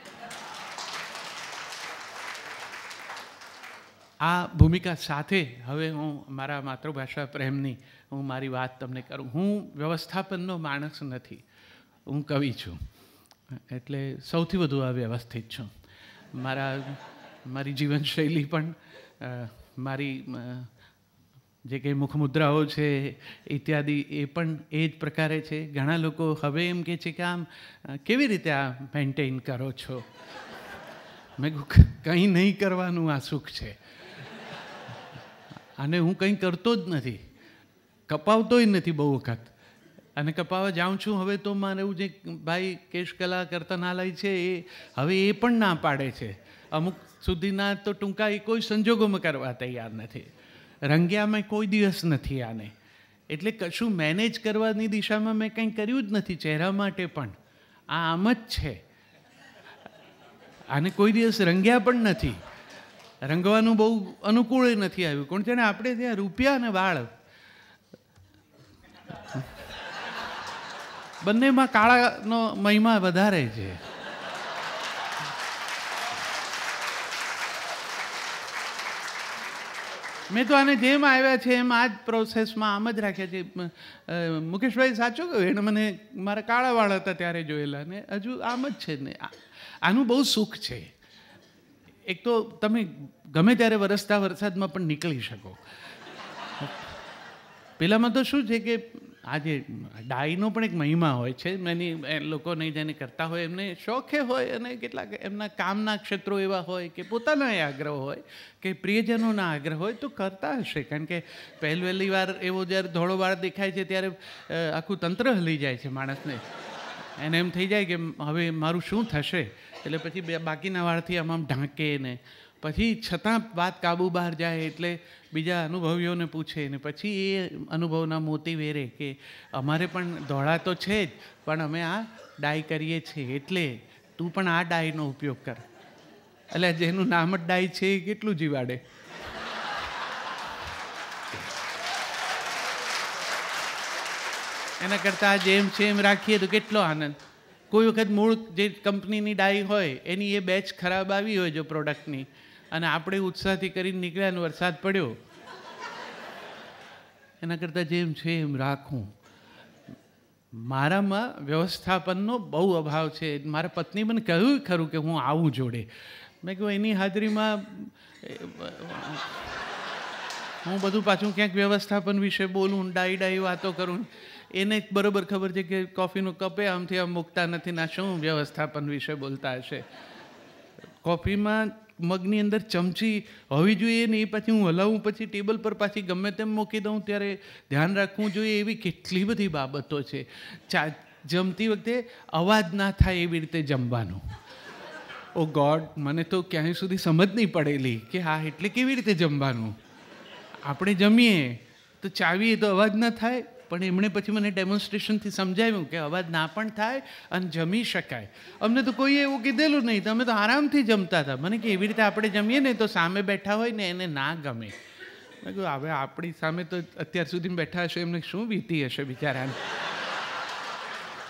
આ ભૂમિકા સાથે હવે હું મારા માતૃભાષા પ્રેમની હું મારી વાત તમને કરું. હું વ્યવસ્થાપનનો માણસ નથી, હું કવિ છું, એટલે સૌથી વધુ અવ્યવસ્થિત છું. મારા મારી જીવનશૈલી પણ મારી જે કંઈ મુખમુદ્રાઓ છે ઇત્યાદિ એ પણ એ જ પ્રકારે છે. ઘણા લોકો હવે એમ કહે છે કે આમ કેવી રીતે આ મેન્ટેન કરો છો? મેં કંઈ નહીં કરવાનું આ સુખ છે, અને હું કંઈ કરતો જ નથી, કપાવતોય નથી બહુ વખત. અને કપાવવા જાઉં છું હવે તો મારું જે ભાઈ કેશકલા કર્તનાલય છે એ હવે એ પણ ના પાડે છે. અમુક સુધીના તો ટૂંકા એ કોઈ સંજોગોમાં કરવા તૈયાર નથી. રંગ્યામાં કોઈ દિવસ નથી આને. એટલે કશું મેનેજ કરવાની દિશામાં મેં કંઈ કર્યું જ નથી ચહેરા માટે પણ. આ આમ જ છે. આને કોઈ દિવસ રંગ્યા પણ નથી. રંગવાનું બહુ અનુકૂળ નથી આવ્યું. કોણ છે ને, આપણે ત્યાં રૂપિયા અને વાળ બંનેમાં કાળાનો મહિમા વધારે છે. મેં તો આને જેમ આવ્યા છે એમ આ જ પ્રોસેસમાં આમ જ રાખ્યા છે. મુકેશભાઈ સાચું કહ્યું, એને મને મારા કાળા વાળ હતા ત્યારે જોયેલા ને હજુ આમ જ છે ને. આનું બહુ સુખ છે. એક તો તમે ગમે ત્યારે વરસતા વરસાદમાં પણ નીકળી શકો. પેલામાં તો શું છે કે આ જે ડાયનો પણ એક મહિમા હોય છે. એની લોકોને જેને કરતા હોય એમને શોખે હોય અને કેટલાક એમના કામના ક્ષેત્રો એવા હોય કે પોતાના આગ્રહ હોય કે પ્રિયજનોના આગ્રહ હોય તો કરતા હશે. કારણ કે પહેલ વહેલી વાર એવો જ્યારે ધોળો વાળ દેખાય છે ત્યારે આખું તંત્ર હલી જાય છે માણસને. એને એમ થઈ જાય કે હવે મારું શું થશે. એટલે પછી બાકીના વાળથી આમ આમ ઢાંકે ને પછી છતાં વાત કાબુ બહાર જાય એટલે બીજા અનુભવીઓને પૂછે ને પછી એ અનુભવના મોતી વેરે કે અમારે પણ ધોળા તો છે જ, પણ અમે આ ડાય કરીએ છીએ એટલે તું પણ આ ડાયનો ઉપયોગ કર. એટલે જેનું નામ જ ડાય છે એ કેટલું જીવાડે. એના કરતાં જેમ છે એમ રાખીએ તો કેટલો આનંદ. કોઈ વખત મૂળ જે કંપનીની ડાય હોય એની એ બેચ ખરાબ આવી હોય જો પ્રોડક્ટની, અને આપણે ઉત્સાહથી કરીને નીકળ્યા અને વરસાદ પડ્યો, એના કરતાં જેમ છે એમ રાખવું. મારામાં વ્યવસ્થાપનનો બહુ અભાવ છે. મારા પત્ની મને કહ્યું ખરું કે હું આવું જોડે. મેં કહ્યું એની હાજરીમાં હું બધું પાછું ક્યાંક વ્યવસ્થાપન વિશે બોલું, ડાઈ ડાઈ વાતો કરું. એને બરાબર ખબર છે કે કોફીનું કપે આમથી આમ મૂકતા નથી, ના શું વ્યવસ્થાપન વિશે બોલતા હશે. કોફીમાં મગની અંદર ચમચી હોવી જોઈએ ને એ પછી હું હલાવું પછી ટેબલ પર પાછી ગમે તેમ મૂકી દઉં ત્યારે ધ્યાન રાખવું જોઈએ. એવી કેટલી બધી બાબતો છે. ચા જમતી વખતે અવાજ ના થાય એવી રીતે જમવાનું. ઓ ગોડ, મને તો ક્યાંય સુધી સમજ નહીં પડેલી કે હા એટલે કેવી રીતે જમવાનું. આપણે જમીએ તો ચાવીએ તો અવાજ ના થાય, પણ એમણે પછી મને ડેમોન્સ્ટ્રેશનથી સમજાવ્યું કે અવાજ ના પણ થાય અને જમી શકાય. અમને તો કોઈએ એવું કીધેલું નહીં, તમે તો આરામથી જમતા હતા. મને કે એવી રીતે આપણે જમીએ ને તો સામે બેઠા હોય ને એને ના ગમે. મેં કહ્યું હવે આપણી સામે તો અત્યાર સુધી બેઠા હશે એમને શું વીતી હશે બિચારાને.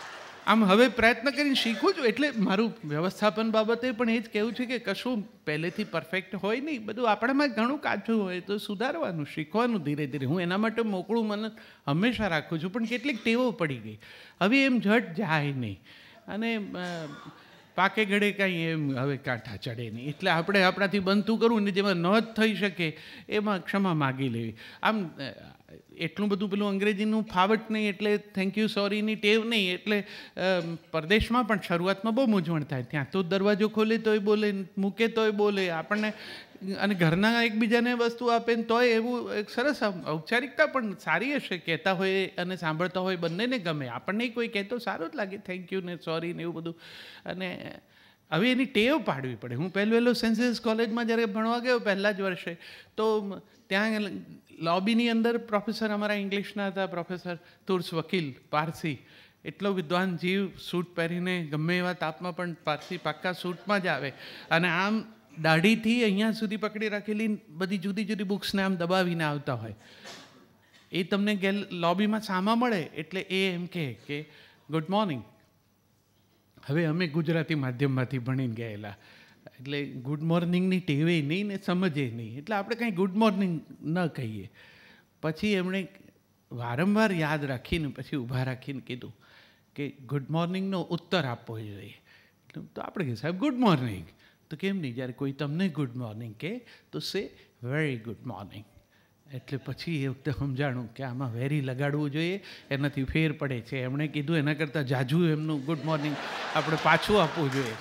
આમ હવે પ્રયત્ન કરીને શીખું છું. એટલે મારું વ્યવસ્થાપન બાબતે પણ એ જ કહેવું છે કે કશું પહેલેથી પરફેક્ટ હોય નહીં, બધું આપણામાં ઘણું કાચું હોય તો સુધારવાનું, શીખવાનું ધીરે ધીરે. હું એના માટે મોકળું મન હંમેશા રાખું છું, પણ કેટલીક ટેવો પડી ગઈ, હવે એમ ઝટ જાય નહીં, અને પાકે ઘડે કાંઈ એમ હવે કાંઠા ચડે નહીં. એટલે આપણે આપણાથી બનતું કરવું ને જેમાં ન જ થઈ શકે એમાં ક્ષમા માગી લેવી. આમ એટલું બધું પેલું અંગ્રેજીનું ફાવટ નહીં, એટલે થેન્ક યુ સોરીની ટેવ નહીં. એટલે પરદેશમાં પણ શરૂઆતમાં બહુ મૂંઝવણ થાય, ત્યાં તો દરવાજો ખોલે તોય બોલે, મૂકે તોય બોલે આપણને, અને ઘરના એકબીજાને વસ્તુ આપે ને તોય એવું એક સરસ ઔપચારિકતા પણ સારી હશે, કહેતા હોય અને સાંભળતા હોય બંનેને ગમે. આપણને કોઈ કહેતો સારું જ લાગે, થેન્ક યુ ને સોરી ને એવું બધું. અને હવે એની ટેવ પાડવી પડે. હું પહેલું વહેલો સેન્ટ ઝેવિયર્સ કોલેજમાં જ્યારે ભણવા ગયો પહેલાં જ વર્ષે, તો ત્યાં લોબીની અંદર પ્રોફેસર અમારા ઇંગ્લિશના હતા, પ્રોફેસર તુર્સ વકીલ, પારસી, એટલો વિદ્વાન જીવ, સૂટ પહેરીને ગમે એવા તાપમાં પણ પારસી પાક્કા સૂટમાં જ આવે, અને આમ દાઢીથી અહીંયા સુધી પકડી રાખેલી બધી જુદી જુદી બુક્સને આમ દબાવીને આવતા હોય. એ તમને ગેલ લોબીમાં સામા મળે એટલે એ એમ કહે કે ગુડ મોર્નિંગ. હવે અમે ગુજરાતી માધ્યમમાંથી ભણીને ગયેલા, એટલે ગુડ મોર્નિંગની ટેવે નહીં ને સમજે નહીં, એટલે આપણે કાંઈ ગુડ મોર્નિંગ ન કહીએ. પછી એમણે વારંવાર યાદ રાખીને પછી ઊભા રાખીને કીધું કે ગુડ મોર્નિંગનો ઉત્તર આપવો જોઈએ. તો આપણે કહીએ સાહેબ ગુડ મોર્નિંગ. તો કેમ નહીં, જ્યારે કોઈ તમને ગુડ મોર્નિંગ કહે તો સે વેરી ગુડ મોર્નિંગ. એટલે પછી એ વખતે સમજાણું કે આમાં વેરી લગાડવું જોઈએ, એનાથી ફેર પડે છે. એમણે કીધું એના કરતાં જાજુ એમનું ગુડ મોર્નિંગ આપણે પાછું આપવું જોઈએ.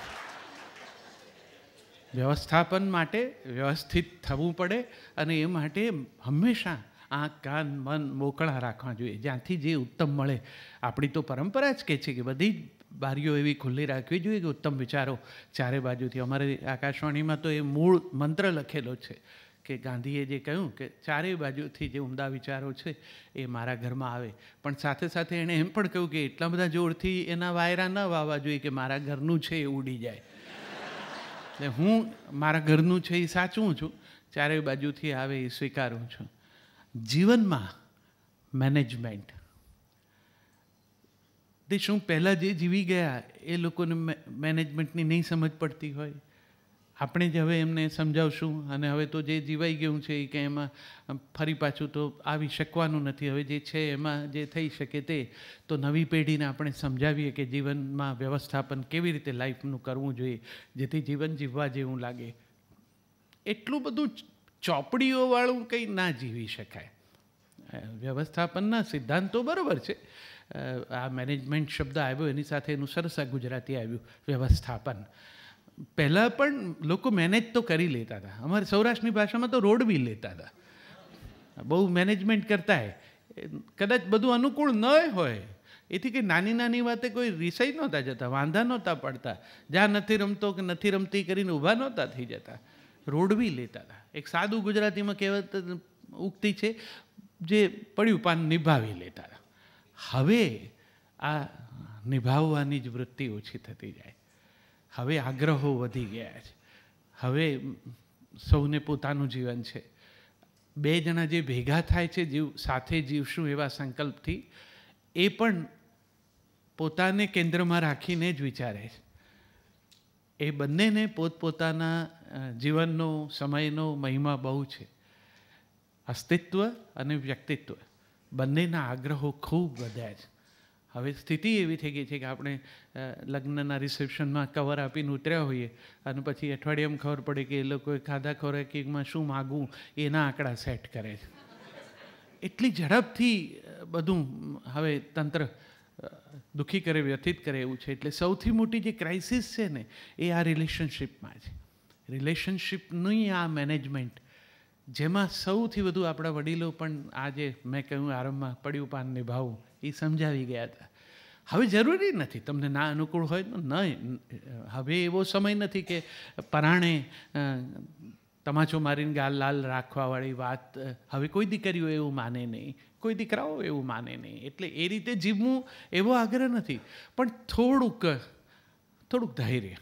વ્યવસ્થાપન માટે વ્યવસ્થિત થવું પડે, અને એ માટે હંમેશા આંખ કાન મન મોકળા રાખવા જોઈએ, જ્યાંથી જે ઉત્તમ મળે. આપણી તો પરંપરા જ કહે છે કે બધી જ બારીઓ એવી ખુલ્લી રાખવી જોઈએ કે ઉત્તમ વિચારો ચારે બાજુથી. અમારે આકાશવાણીમાં તો એ મૂળ મંત્ર લખેલો છે કે ગાંધીએ જે કહ્યું કે ચારે બાજુથી જે ઉમદા વિચારો છે એ મારા ઘરમાં આવે, પણ સાથે સાથે એણે એમ પણ કહ્યું કે એટલા બધા જોરથી એના વાયરા ન વાવવા જોઈએ કે મારા ઘરનું છે એ ઉડી જાય. એટલે હું મારા ઘરનું છે એ સાચું છું, ચારે બાજુથી આવે એ સ્વીકારું છું. જીવનમાં મેનેજમેન્ટ, તે શું પહેલાં જે જીવી ગયા એ લોકોને મેનેજમેન્ટની નહીં સમજ પડતી હોય? આપણે જ હવે એમને સમજાવશું, અને હવે તો જે જીવાઈ ગયું છે એ કે એમાં ફરી પાછું તો આવી શકવાનું નથી. હવે જે છે એમાં જે થઈ શકે તે તો નવી પેઢીને આપણે સમજાવીએ કે જીવનમાં વ્યવસ્થાપન કેવી રીતે લાઈફનું કરવું જોઈએ જેથી જીવન જીવવા જેવું લાગે. એટલું બધું ચોપડીઓવાળું કંઈ ના જીવી શકાય. વ્યવસ્થાપનના સિદ્ધાંતો બરાબર છે. આ મેનેજમેન્ટ શબ્દ આવ્યો એની સાથે એનું સરસ આ ગુજરાતી આવ્યું વ્યવસ્થાપન. પહેલાં પણ લોકો મેનેજ તો કરી લેતા હતા. અમારે સૌરાષ્ટ્રની ભાષામાં તો રોડ બી લેતા હતા. બહુ મેનેજમેન્ટ કરતા હોય, કદાચ બધું અનુકૂળ ન હોય એથી કંઈ નાની નાની વાતે કોઈ રિસાઈ નહોતા જતા, વાંધા નહોતા પડતા, જ્યાં નથી રમતો કે નથી રમતી કરીને ઊભા નહોતા થઈ જતા, રોડ બી લેતા હતા. એક સાદું ગુજરાતીમાં કહેવત ઉક્તિ છે, જે પડ્યું પાન નિભાવી લેતા હતા. હવે આ નિભાવવાની જ વૃત્તિ ઓછી થતી જાય. હવે આગ્રહો વધી ગયા છે. હવે સૌને પોતાનું જીવન છે. બે જણા જે ભેગા થાય છે જીવ સાથે જીવશું એવા સંકલ્પથી, એ પણ પોતાને કેન્દ્રમાં રાખીને જ વિચારે છે. એ બંનેને પોતપોતાના જીવનનો સમયનો મહિમા બહુ છે. અસ્તિત્વ અને વ્યક્તિત્વ બંનેના આગ્રહો ખૂબ વધ્યા છે. હવે સ્થિતિ એવી થઈ ગઈ છે કે આપણે લગ્નના રિસેપ્શનમાં કવર આપીને ઉતર્યા હોઈએ અને પછી અઠવાડિયામાં ખબર પડે કે એ લોકોએ ખાધા ખોરાકીમાં શું માગવું એના આંકડા સેટ કરે છે. એટલી ઝડપથી બધું હવે તંત્ર દુઃખી કરે, વ્યથિત કરે એવું છે. એટલે સૌથી મોટી જે ક્રાઇસિસ છે ને એ આ રિલેશનશિપમાં છે. રિલેશનશિપની આ મેનેજમેન્ટ, જેમાં સૌથી વધુ આપણા વડીલો પણ આ જે મેં કહ્યું આરંભમાં પડ્યું પાન નિભાવવું એ સમજાવી ગયા હતા. હવે જરૂરી નથી તમને ના અનુકૂળ હોય તો ન. હવે એવો સમય નથી કે પરાણે તમાચો મારીને ગાલ લાલ રાખવાવાળી વાત. હવે કોઈ દીકરીઓ એવું માને નહીં, કોઈ દીકરાઓ એવું માને નહીં. એટલે એ રીતે જીવવું એવો આગ્રહ નથી, પણ થોડુંક થોડુંક ધૈર્ય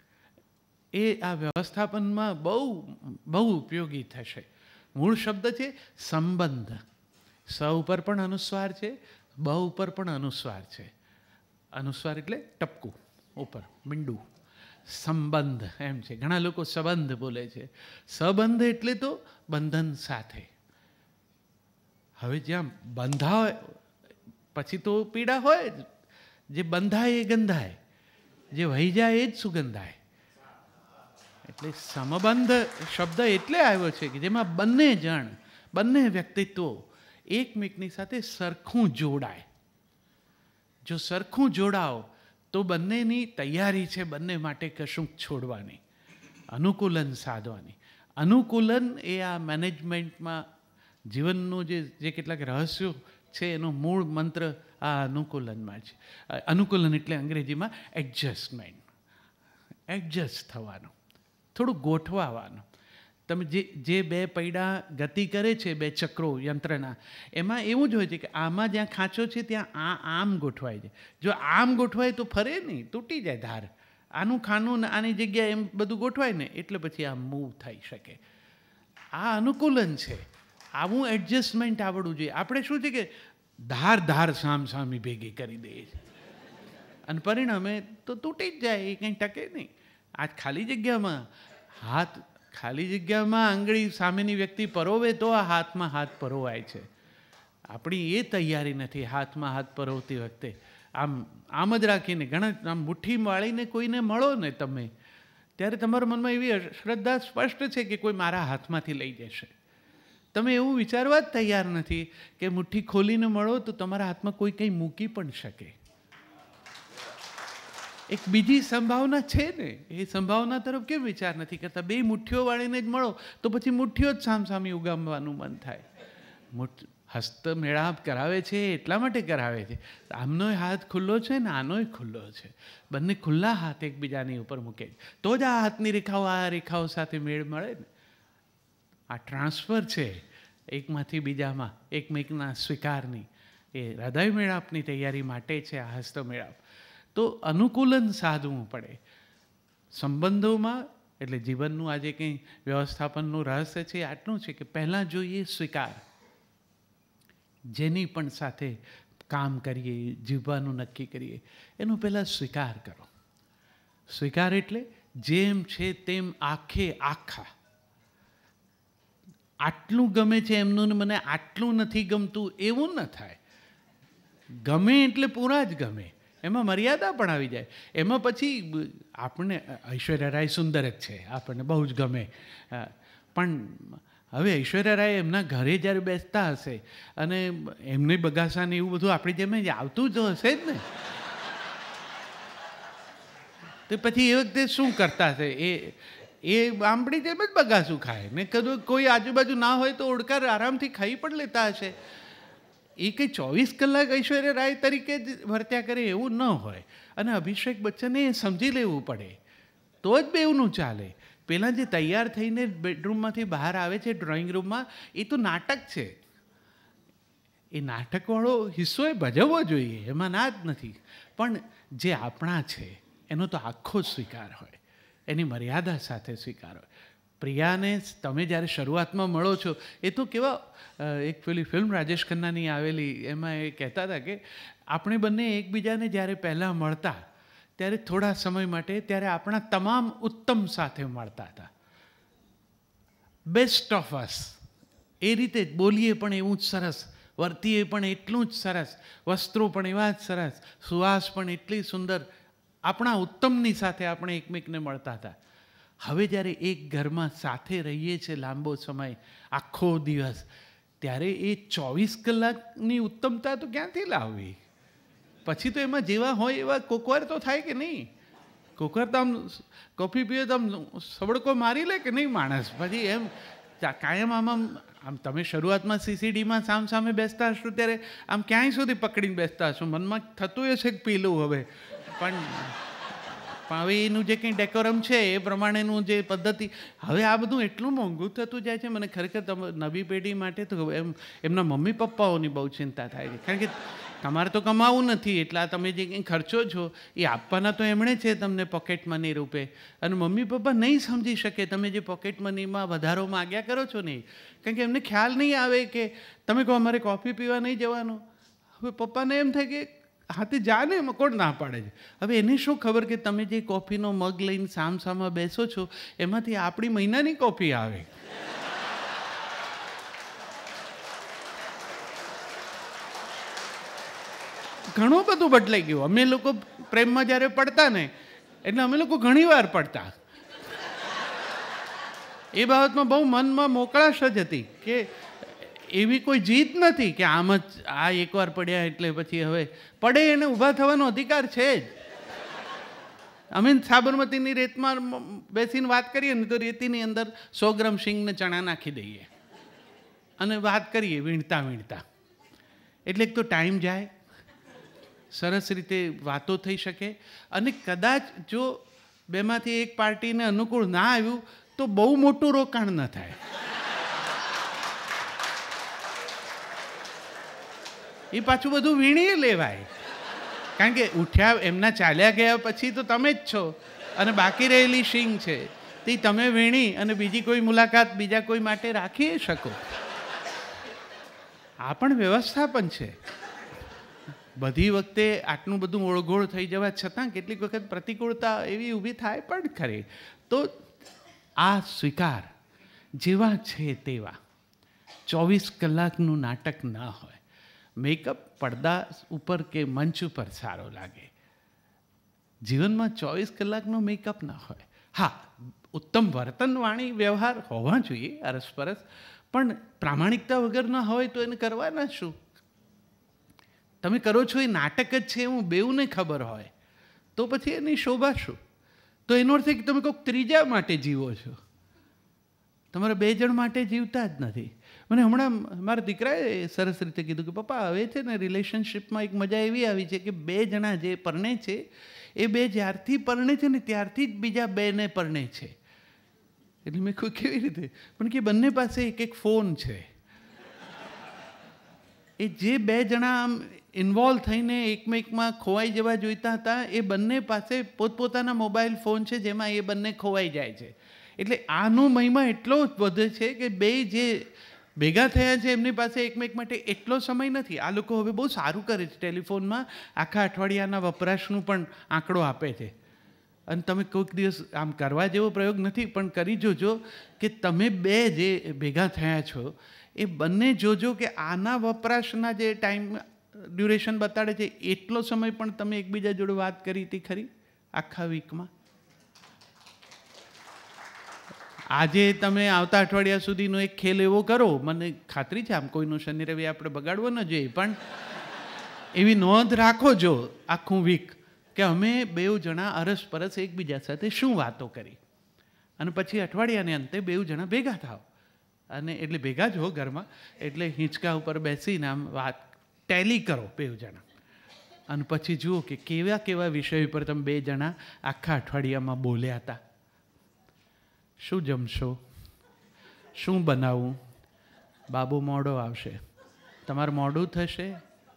એ આ વ્યવસ્થાપનમાં બહુ બહુ ઉપયોગી થશે. મૂળ શબ્દ છે સંબંધ. સ ઉપર પણ અનુસ્વાર છે, બ ઉપર પણ અનુસ્વાર છે. અનુસ્વાર એટલે ટપકું ઉપર મીંડું. સંબંધ એમ છે, ઘણા લોકો સંબંધ બોલે છે. સંબંધ એટલે તો બંધન સાથે. હવે જ્યાં બંધાય પછી તો પીડા હોય જ. જે બંધાય એ ગંધાય, જે વહી જાય એ જ સુગંધાય. એટલે સમબંધ શબ્દ એટલે આવ્યો છે કે જેમાં બંને જણ, બંને વ્યક્તિત્વો એકમેકની સાથે સરખું જોડાય. જો સરખું જોડાઓ તો બંનેની તૈયારી છે બંને માટે કશું છોડવાની, અનુકૂલન સાધવાની. અનુકૂલન એ આ મેનેજમેન્ટમાં જીવનનું જે જે કેટલાક રહસ્યો છે એનો મૂળ મંત્ર આ અનુકૂલનમાં છે. અનુકૂલન એટલે અંગ્રેજીમાં એડજસ્ટમેન્ટ. એડજસ્ટ થવાનું, થોડું ગોઠવાવાનું. તમે જે જે બે પૈડા ગતિ કરે છે, બે ચક્રો યંત્રના, એમાં એવું જ હોય છે કે આમાં જ્યાં ખાંચો છે ત્યાં આ આમ ગોઠવાય છે. જો આમ ગોઠવાય તો ફરે નહીં, તૂટી જાય ધાર. આનું ખાનું ને આની જગ્યાએ એમ બધું ગોઠવાય ને એટલે પછી આ મૂવ થઈ શકે. આ અનુકૂલન છે. આવું એડજસ્ટમેન્ટ આવડવું જોઈએ. આપણે શું છે કે ધાર ધાર સામ સામી ભેગી કરી દઈએ છીએ અને પરિણામે તો તૂટી જ જાય, એ કંઈ ટકે નહીં. આ ખાલી જગ્યામાં હાથ ખાલી જગ્યામાં આંગળી સામેની વ્યક્તિ પરોવે તો આ હાથમાં હાથ પરોવાય છે. આપણી એ તૈયારી નથી હાથમાં હાથ પરોવતી વખતે. આમ આમ જ રાખીને ઘણા આમ મુઠ્ઠી વાળીને કોઈને મળો ને તમે, ત્યારે તમારા મનમાં એવી શ્રદ્ધા સ્પષ્ટ છે કે કોઈ મારા હાથમાંથી લઈ જશે. તમે એવું વિચારવા જ તૈયાર નથી કે મુઠ્ઠી ખોલીને મળો તો તમારા હાથમાં કોઈ કંઈ મૂકી પણ શકે. એક બીજી સંભાવના છે ને, એ સંભાવના તરફ કેમ વિચાર નથી કરતા? બે મુઠ્ઠીઓ વાળીને જ મળો તો પછી મુઠ્ઠીઓ જ સામસામી ઉગામવાનું મન થાય. મુઠ હસ્ત મેળાપ કરાવે છે એટલા માટે કરાવે છે. આમનોય હાથ ખુલ્લો છે ને આનોય ખુલ્લો છે. બંને ખુલ્લા હાથ એકબીજાની ઉપર મૂકે તો જ આ હાથની રેખાઓ આ રેખાઓ સાથે મેળ મળે ને. આ ટ્રાન્સફર છે એકમાંથી બીજામાં, એકમેકના સ્વીકારની. એ હૃદય મેળાપની તૈયારી માટે છે આ હસ્ત મેળાપ. તો અનુકૂલન સાધવું પડે સંબંધોમાં. એટલે જીવનનું આજે કંઈ વ્યવસ્થાપનનું રહસ્ય છે આટલું છે કે પહેલાં જોઈએ સ્વીકાર. જેની પણ સાથે કામ કરીએ, જીવવાનું નક્કી કરીએ, એનો પહેલાં સ્વીકાર કરો. સ્વીકાર એટલે જેમ છે તેમ આખે આખા. આટલું ગમે છે એમનું ને મને આટલું નથી ગમતું એવું ન થાય. ગમે એટલે પૂરા જ ગમે, એમાં મર્યાદા પણ આવી જાય. એમાં પછી આપણને ઐશ્વર્યા રાય સુંદર જ છે, આપણને બહુ જ ગમે. પણ હવે ઐશ્વર્યા રાય એમના ઘરે જ્યારે બેસતા હશે અને એમને બગાસાને એવું બધું આપણી જેમ જ આવતું જ હશે જ ને, તો પછી એ વખતે શું કરતા હશે? એ એ આંબળી જેમ જ બગાસું ખાય ને. કદું કોઈ આજુબાજુ ના હોય તો ઓડકાર આરામથી ખાઈ પણ લેતા હશે. એ કંઈ ચોવીસ કલાક ઐશ્વર્યા રાય તરીકે જ વર્ત્યા કરે એવું ન હોય. અને અભિષેક બચ્ચને એ સમજી લેવું પડે તો જ બેઉનું ચાલે. પહેલાં જે તૈયાર થઈને બેડરૂમમાંથી બહાર આવે છે ડ્રોઈંગ રૂમમાં, એ તો નાટક છે. એ નાટકવાળો હિસ્સો એ ભજવવો જોઈએ, એમાં ના જ નથી. પણ જે આપણા છે એનો તો આખો જ સ્વીકાર હોય, એની મર્યાદા સાથે સ્વીકાર હોય. પ્રિયાને તમે જ્યારે શરૂઆતમાં મળો છો એ તો કેવા, એક પેલી ફિલ્મ રાજેશ ખન્નાની આવેલી એમાં એ કહેતા હતા કે આપણે બંને એકબીજાને જ્યારે પહેલાં મળતા ત્યારે થોડા સમય માટે ત્યારે આપણા તમામ ઉત્તમ સાથે મળતા હતા. Best of us. એ રીતે જ બોલીએ પણ એવું જ સરસ, વર્તીએ પણ એટલું જ સરસ, વસ્ત્રો પણ એવા જ સરસ, સુવાસ પણ એટલી સુંદર. આપણા ઉત્તમની સાથે આપણે એકમેકને મળતા હતા. હવે જ્યારે એક ઘરમાં સાથે રહીએ છીએ લાંબો સમય, આખો દિવસ, ત્યારે એ ચોવીસ કલાકની ઉત્તમતા તો ક્યાંથી લાવવી? પછી તો એમાં જેવા હોય એવા કોકવાર તો થાય કે નહીં? કોકવાર તો આમ કોફી પીએ તો આમ સબડકો મારી લે કે નહીં માણસ? પછી એમ કાયમ આમ આમ આમ તમે શરૂઆતમાં સીસીડીમાં સામ સામે બેસતા હશો ત્યારે આમ ક્યાંય સુધી પકડીને બેસતા હશો, મનમાં થતું હશે કે પીલું હવે. પણ હવે એનું જે કંઈ ડેકોરમ છે એ પ્રમાણેનું જે પદ્ધતિ, હવે આ બધું એટલું મોંઘું થતું જાય છે. મને ખરેખર નવી પેઢી માટે તો એમ એમના મમ્મી પપ્પાઓની બહુ ચિંતા થાય છે. કારણ કે તમારે તો કમાવું નથી, એટલા તમે જે કંઈ ખર્ચો છો એ આપવાના તો એમણે છે તમને પોકેટ મની રૂપે. અને મમ્મી પપ્પા નહીં સમજી શકે તમે જે પોકેટ મનીમાં વધારો માગ્યા કરો છો નહીં. કારણ કે એમને ખ્યાલ નહીં આવે કે તમે કહો અમારે કોફી પીવા નહીં જવાનું. હવે પપ્પાને એમ થાય કે હા તે જા ને, એમાં કોણ ના પાડે છે. હવે એને શું ખબર કે તમે જે કોફીનો મગ લઈને સામ સામા બેસો છો એમાંથી આપણી મહિનાની કોફી આવે. ઘણું બધું બદલાઈ ગયું. અમે લોકો પ્રેમમાં જ્યારે પડતા ને એટલે અમે લોકો ઘણી વાર પડતા. એ બાબતમાં બહુ મનમાં મોકળાશ જ હતી કે એવી કોઈ જીત નથી કે આમ જ આ એકવાર પડ્યા એટલે પછી હવે પડે એને ઊભા થવાનો અધિકાર છે જ. અમે સાબરમતીની રેતમાં બેસીને વાત કરીએ ને તો રેતીની અંદર સો ગ્રામ શીંગને ચણા નાખી દઈએ અને વાત કરીએ વીણતા વીણતા. એટલે એક તો ટાઈમ જાય, સરસ રીતે વાતો થઈ શકે, અને કદાચ જો બેમાંથી એક પાર્ટીને અનુકૂળ ના આવ્યું તો બહુ મોટું રોકાણ ન થાય. એ પાછું બધું વીણી લેવાય, કારણ કે ઉઠ્યા એમના ચાલ્યા ગયા પછી તો તમે જ છો અને બાકી રહેલી શીંગ છે તે તમે વીણી અને બીજી કોઈ મુલાકાત બીજા કોઈ માટે રાખી શકો. આ પણ વ્યવસ્થાપન છે. બધી વખતે આટલું બધું ઓળઘોળ થઈ જવા છતાં કેટલીક વખત પ્રતિકૂળતા એવી ઊભી થાય પણ ખરી. તો આ સ્વીકાર જેવા છે તેવા, ચોવીસ કલાકનું નાટક ના હોય. મેકઅપ પડદા ઉપર કે મંચ ઉપર સારો લાગે, જીવનમાં ચોવીસ કલાકનો મેકઅપ ના હોય. હા, ઉત્તમ વર્તન વાણી વ્યવહાર હોવા જોઈએ અરસપરસ, પણ પ્રામાણિકતા વગર ના હોય તો એને કરવાના શું? તમે કરો છો એ નાટક જ છે એવું બેઉને ખબર હોય તો પછી એની શોભા શું? તો એનો અર્થ એ કે તમે કોઈક ત્રીજા માટે જીવો છો, તમારા બે જણ માટે જીવતા જ નથી. મને હમણાં મારા દીકરાએ સરસ રીતે કીધું કે પપ્પા હવે છે ને રિલેશનશિપમાં એક મજા એવી આવી છે કે બે જણા જે પરણે છે એ બે જ્યારથી પરણે છે ને ત્યારથી જ બીજા બેને પરણે છે. એટલે મેં કોઈ કેવી રીતે? પણ કે બંને પાસે એક એક ફોન છે. એ જે બે જણા આમ ઇન્વોલ્વ થઈને એકમેકમાં ખોવાઈ જવા જોઈતા હતા એ બંને પાસે પોતપોતાના મોબાઈલ ફોન છે જેમાં એ બંને ખોવાઈ જાય છે. એટલે આનો મહિમા એટલો વધે છે કે બે જે ભેગા થયા છે એમની પાસે એકમેક માટે એટલો સમય નથી. આ લોકો હવે બહુ સારું કરે છે, ટેલિફોનમાં આખા અઠવાડિયાના વપરાશનું પણ આંકડો આપે છે. અને તમે કોઈક દિવસ આમ કરવા જેવો પ્રયોગ નથી પણ કરી જોજો કે તમે બે જે ભેગા થયા છો એ બંને જોજો કે આના વપરાશના જે ટાઈમ ડ્યુરેશન બતાડે છે એટલો સમય પણ તમે એકબીજા જોડે વાત કરી હતી ખરી આખા વીકમાં? આજે તમે આવતા અઠવાડિયા સુધીનો એક ખેલ એવો કરો, મને ખાતરી છે આમ કોઈનું શનિ રવિ આપણે બગાડવો ન જોઈએ, પણ એવી નોંધ રાખો જો આખું વીક કે અમે બેઉ જણા અરસપરસ એકબીજા સાથે શું વાતો કરી, અને પછી અઠવાડિયાને અંતે બેઉ જણા ભેગા થાવ, અને એટલે ભેગા જ હો ઘરમાં, એટલે હિંચકા ઉપર બેસીને આમ વાત ટેલી કરો બેઉ જણા, અને પછી જુઓ કે કેવા કેવા વિષય ઉપર તમે બે જણા આખા અઠવાડિયામાં બોલ્યા હતા. શું જમશો, શું બનાવું, બાબુ મોડો આવશે, તમારું મોડું થશે.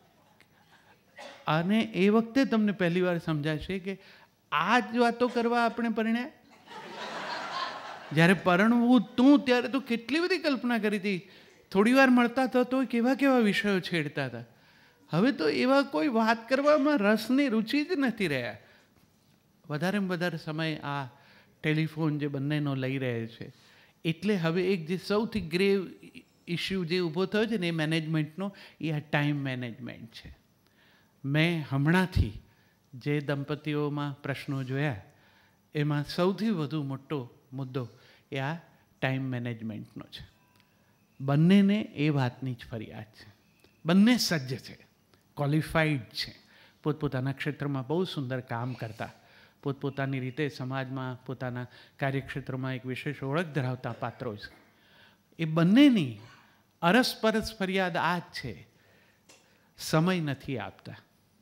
અને એ વખતે તમને પહેલી વાર સમજાશે કે આ જ વાતો કરવા આપણે પરણ્યા. જ્યારે પરણવું તું ત્યારે તો કેટલી બધી કલ્પના કરી હતી, થોડી વાર મળતા હતા તો કેવા કેવા વિષયો છેડતા હતા. હવે તો એવા કોઈ વાત કરવામાં રસની રુચિ જ નથી રહ્યા. વધારેમાં વધારે સમય આ ટેલિફોન જે બંનેનો લઈ રહે છે. એટલે હવે એક જે સૌથી ગ્રેવ ઇસ્યુ જે ઊભો થયો છે ને એ મેનેજમેન્ટનો, એ આ ટાઈમ મેનેજમેન્ટ છે. મેં હમણાંથી જે દંપતીઓમાં પ્રશ્નો જોયા એમાં સૌથી વધુ મોટો મુદ્દો એ આ ટાઈમ મેનેજમેન્ટનો છે. બંનેને એ વાતની જ ફરિયાદ છે. બંને સજ્જ છે, ક્વોલિફાઈડ છે, પોતપોતાના ક્ષેત્રમાં બહુ સુંદર કામ કરતા, પોતપોતાની રીતે સમાજમાં પોતાના કાર્યક્ષેત્રમાં એક વિશેષ ઓળખ ધરાવતા પાત્રો છે. એ બંનેની અરસપરસ ફરિયાદ આ જ છે, સમય નથી આપતા.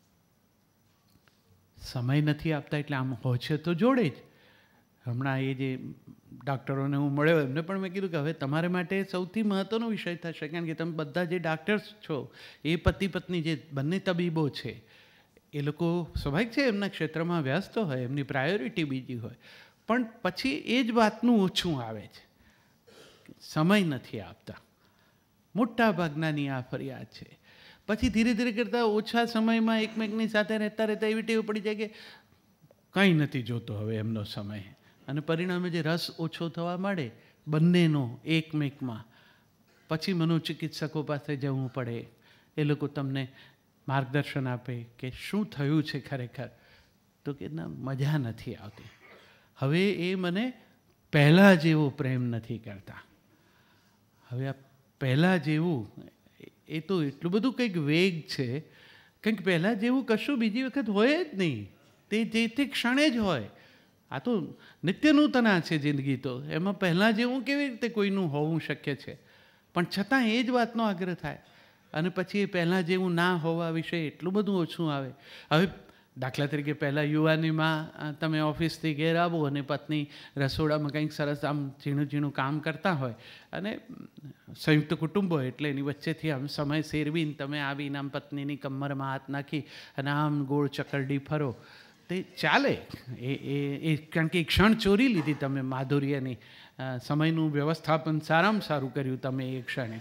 સમય નથી આપતા એટલે આમ હોય છે તો જોડે જ. હમણાં એ જે ડાક્ટરોને હું મળ્યો એમને પણ મેં કીધું કે હવે તમારે માટે સૌથી મહત્ત્વનો વિષય થશે, કારણ કે તમે બધા જે ડાક્ટર્સ છો એ પતિ પત્ની જે બંને તબીબો છે એ લોકો સ્વાભાવિક છે એમના ક્ષેત્રમાં વ્યસ્ત હોય, એમની પ્રાયોરિટી બીજી હોય, પણ પછી એ જ વાતનું ઓછું આવે છે, સમય નથી આપતા. મોટા ભાગનાની આ ફરિયાદ છે. પછી ધીરે ધીરે કરતાં ઓછા સમયમાં એકમેકની સાથે રહેતા રહેતા એવી ટેવ પડી જાય કે કંઈ નથી જોતો હવે એમનો સમય, અને પરિણામે જે રસ ઓછો થવા માંડે બંનેનો એકમેકમાં, પછી મનોચિકિત્સકો પાસે જવું પડે. એ લોકો તમને માર્ગદર્શન આપે કે શું થયું છે ખરેખર, તો કે ના મજા નથી આવતી, હવે એ મને પહેલાં જેવો પ્રેમ નથી કરતા. હવે આ પહેલાં જેવું એ તો એટલું બધું કંઈક વેગ છે, કંઈક પહેલાં જેવું કશું બીજી વખત હોય જ નહીં, તે જે તે ક્ષણે જ હોય. આ તો નિત્ય નૂતના છે જિંદગી, તો એમાં પહેલાં જેવું કેવી રીતે કોઈનું હોવું શક્ય છે? પણ છતાં એ જ વાતનો આગ્રહ થાય, અને પછી એ પહેલાં જેવું ના હોવા વિશે એટલું બધું ઓછું આવે. હવે દાખલા તરીકે પહેલાં યુવાનીમાં તમે ઓફિસથી ઘેર આવો અને પત્ની રસોડામાં કંઈક સરસ આમ ઝીણું ઝીણું કામ કરતા હોય, અને સંયુક્ત કુટુંબ હોય એટલે એની વચ્ચેથી આમ સમય શેરવીને તમે આવીને આમ પત્નીની કમરમાં હાથ નાખી અને આમ ગોળ ચકરડી ફરો, તે ચાલે. એ એ કારણ કે ક્ષણ ચોરી લીધી તમે માધુર્યની, સમયનું વ્યવસ્થાપન સારામાં સારું કર્યું તમે એ ક્ષણે.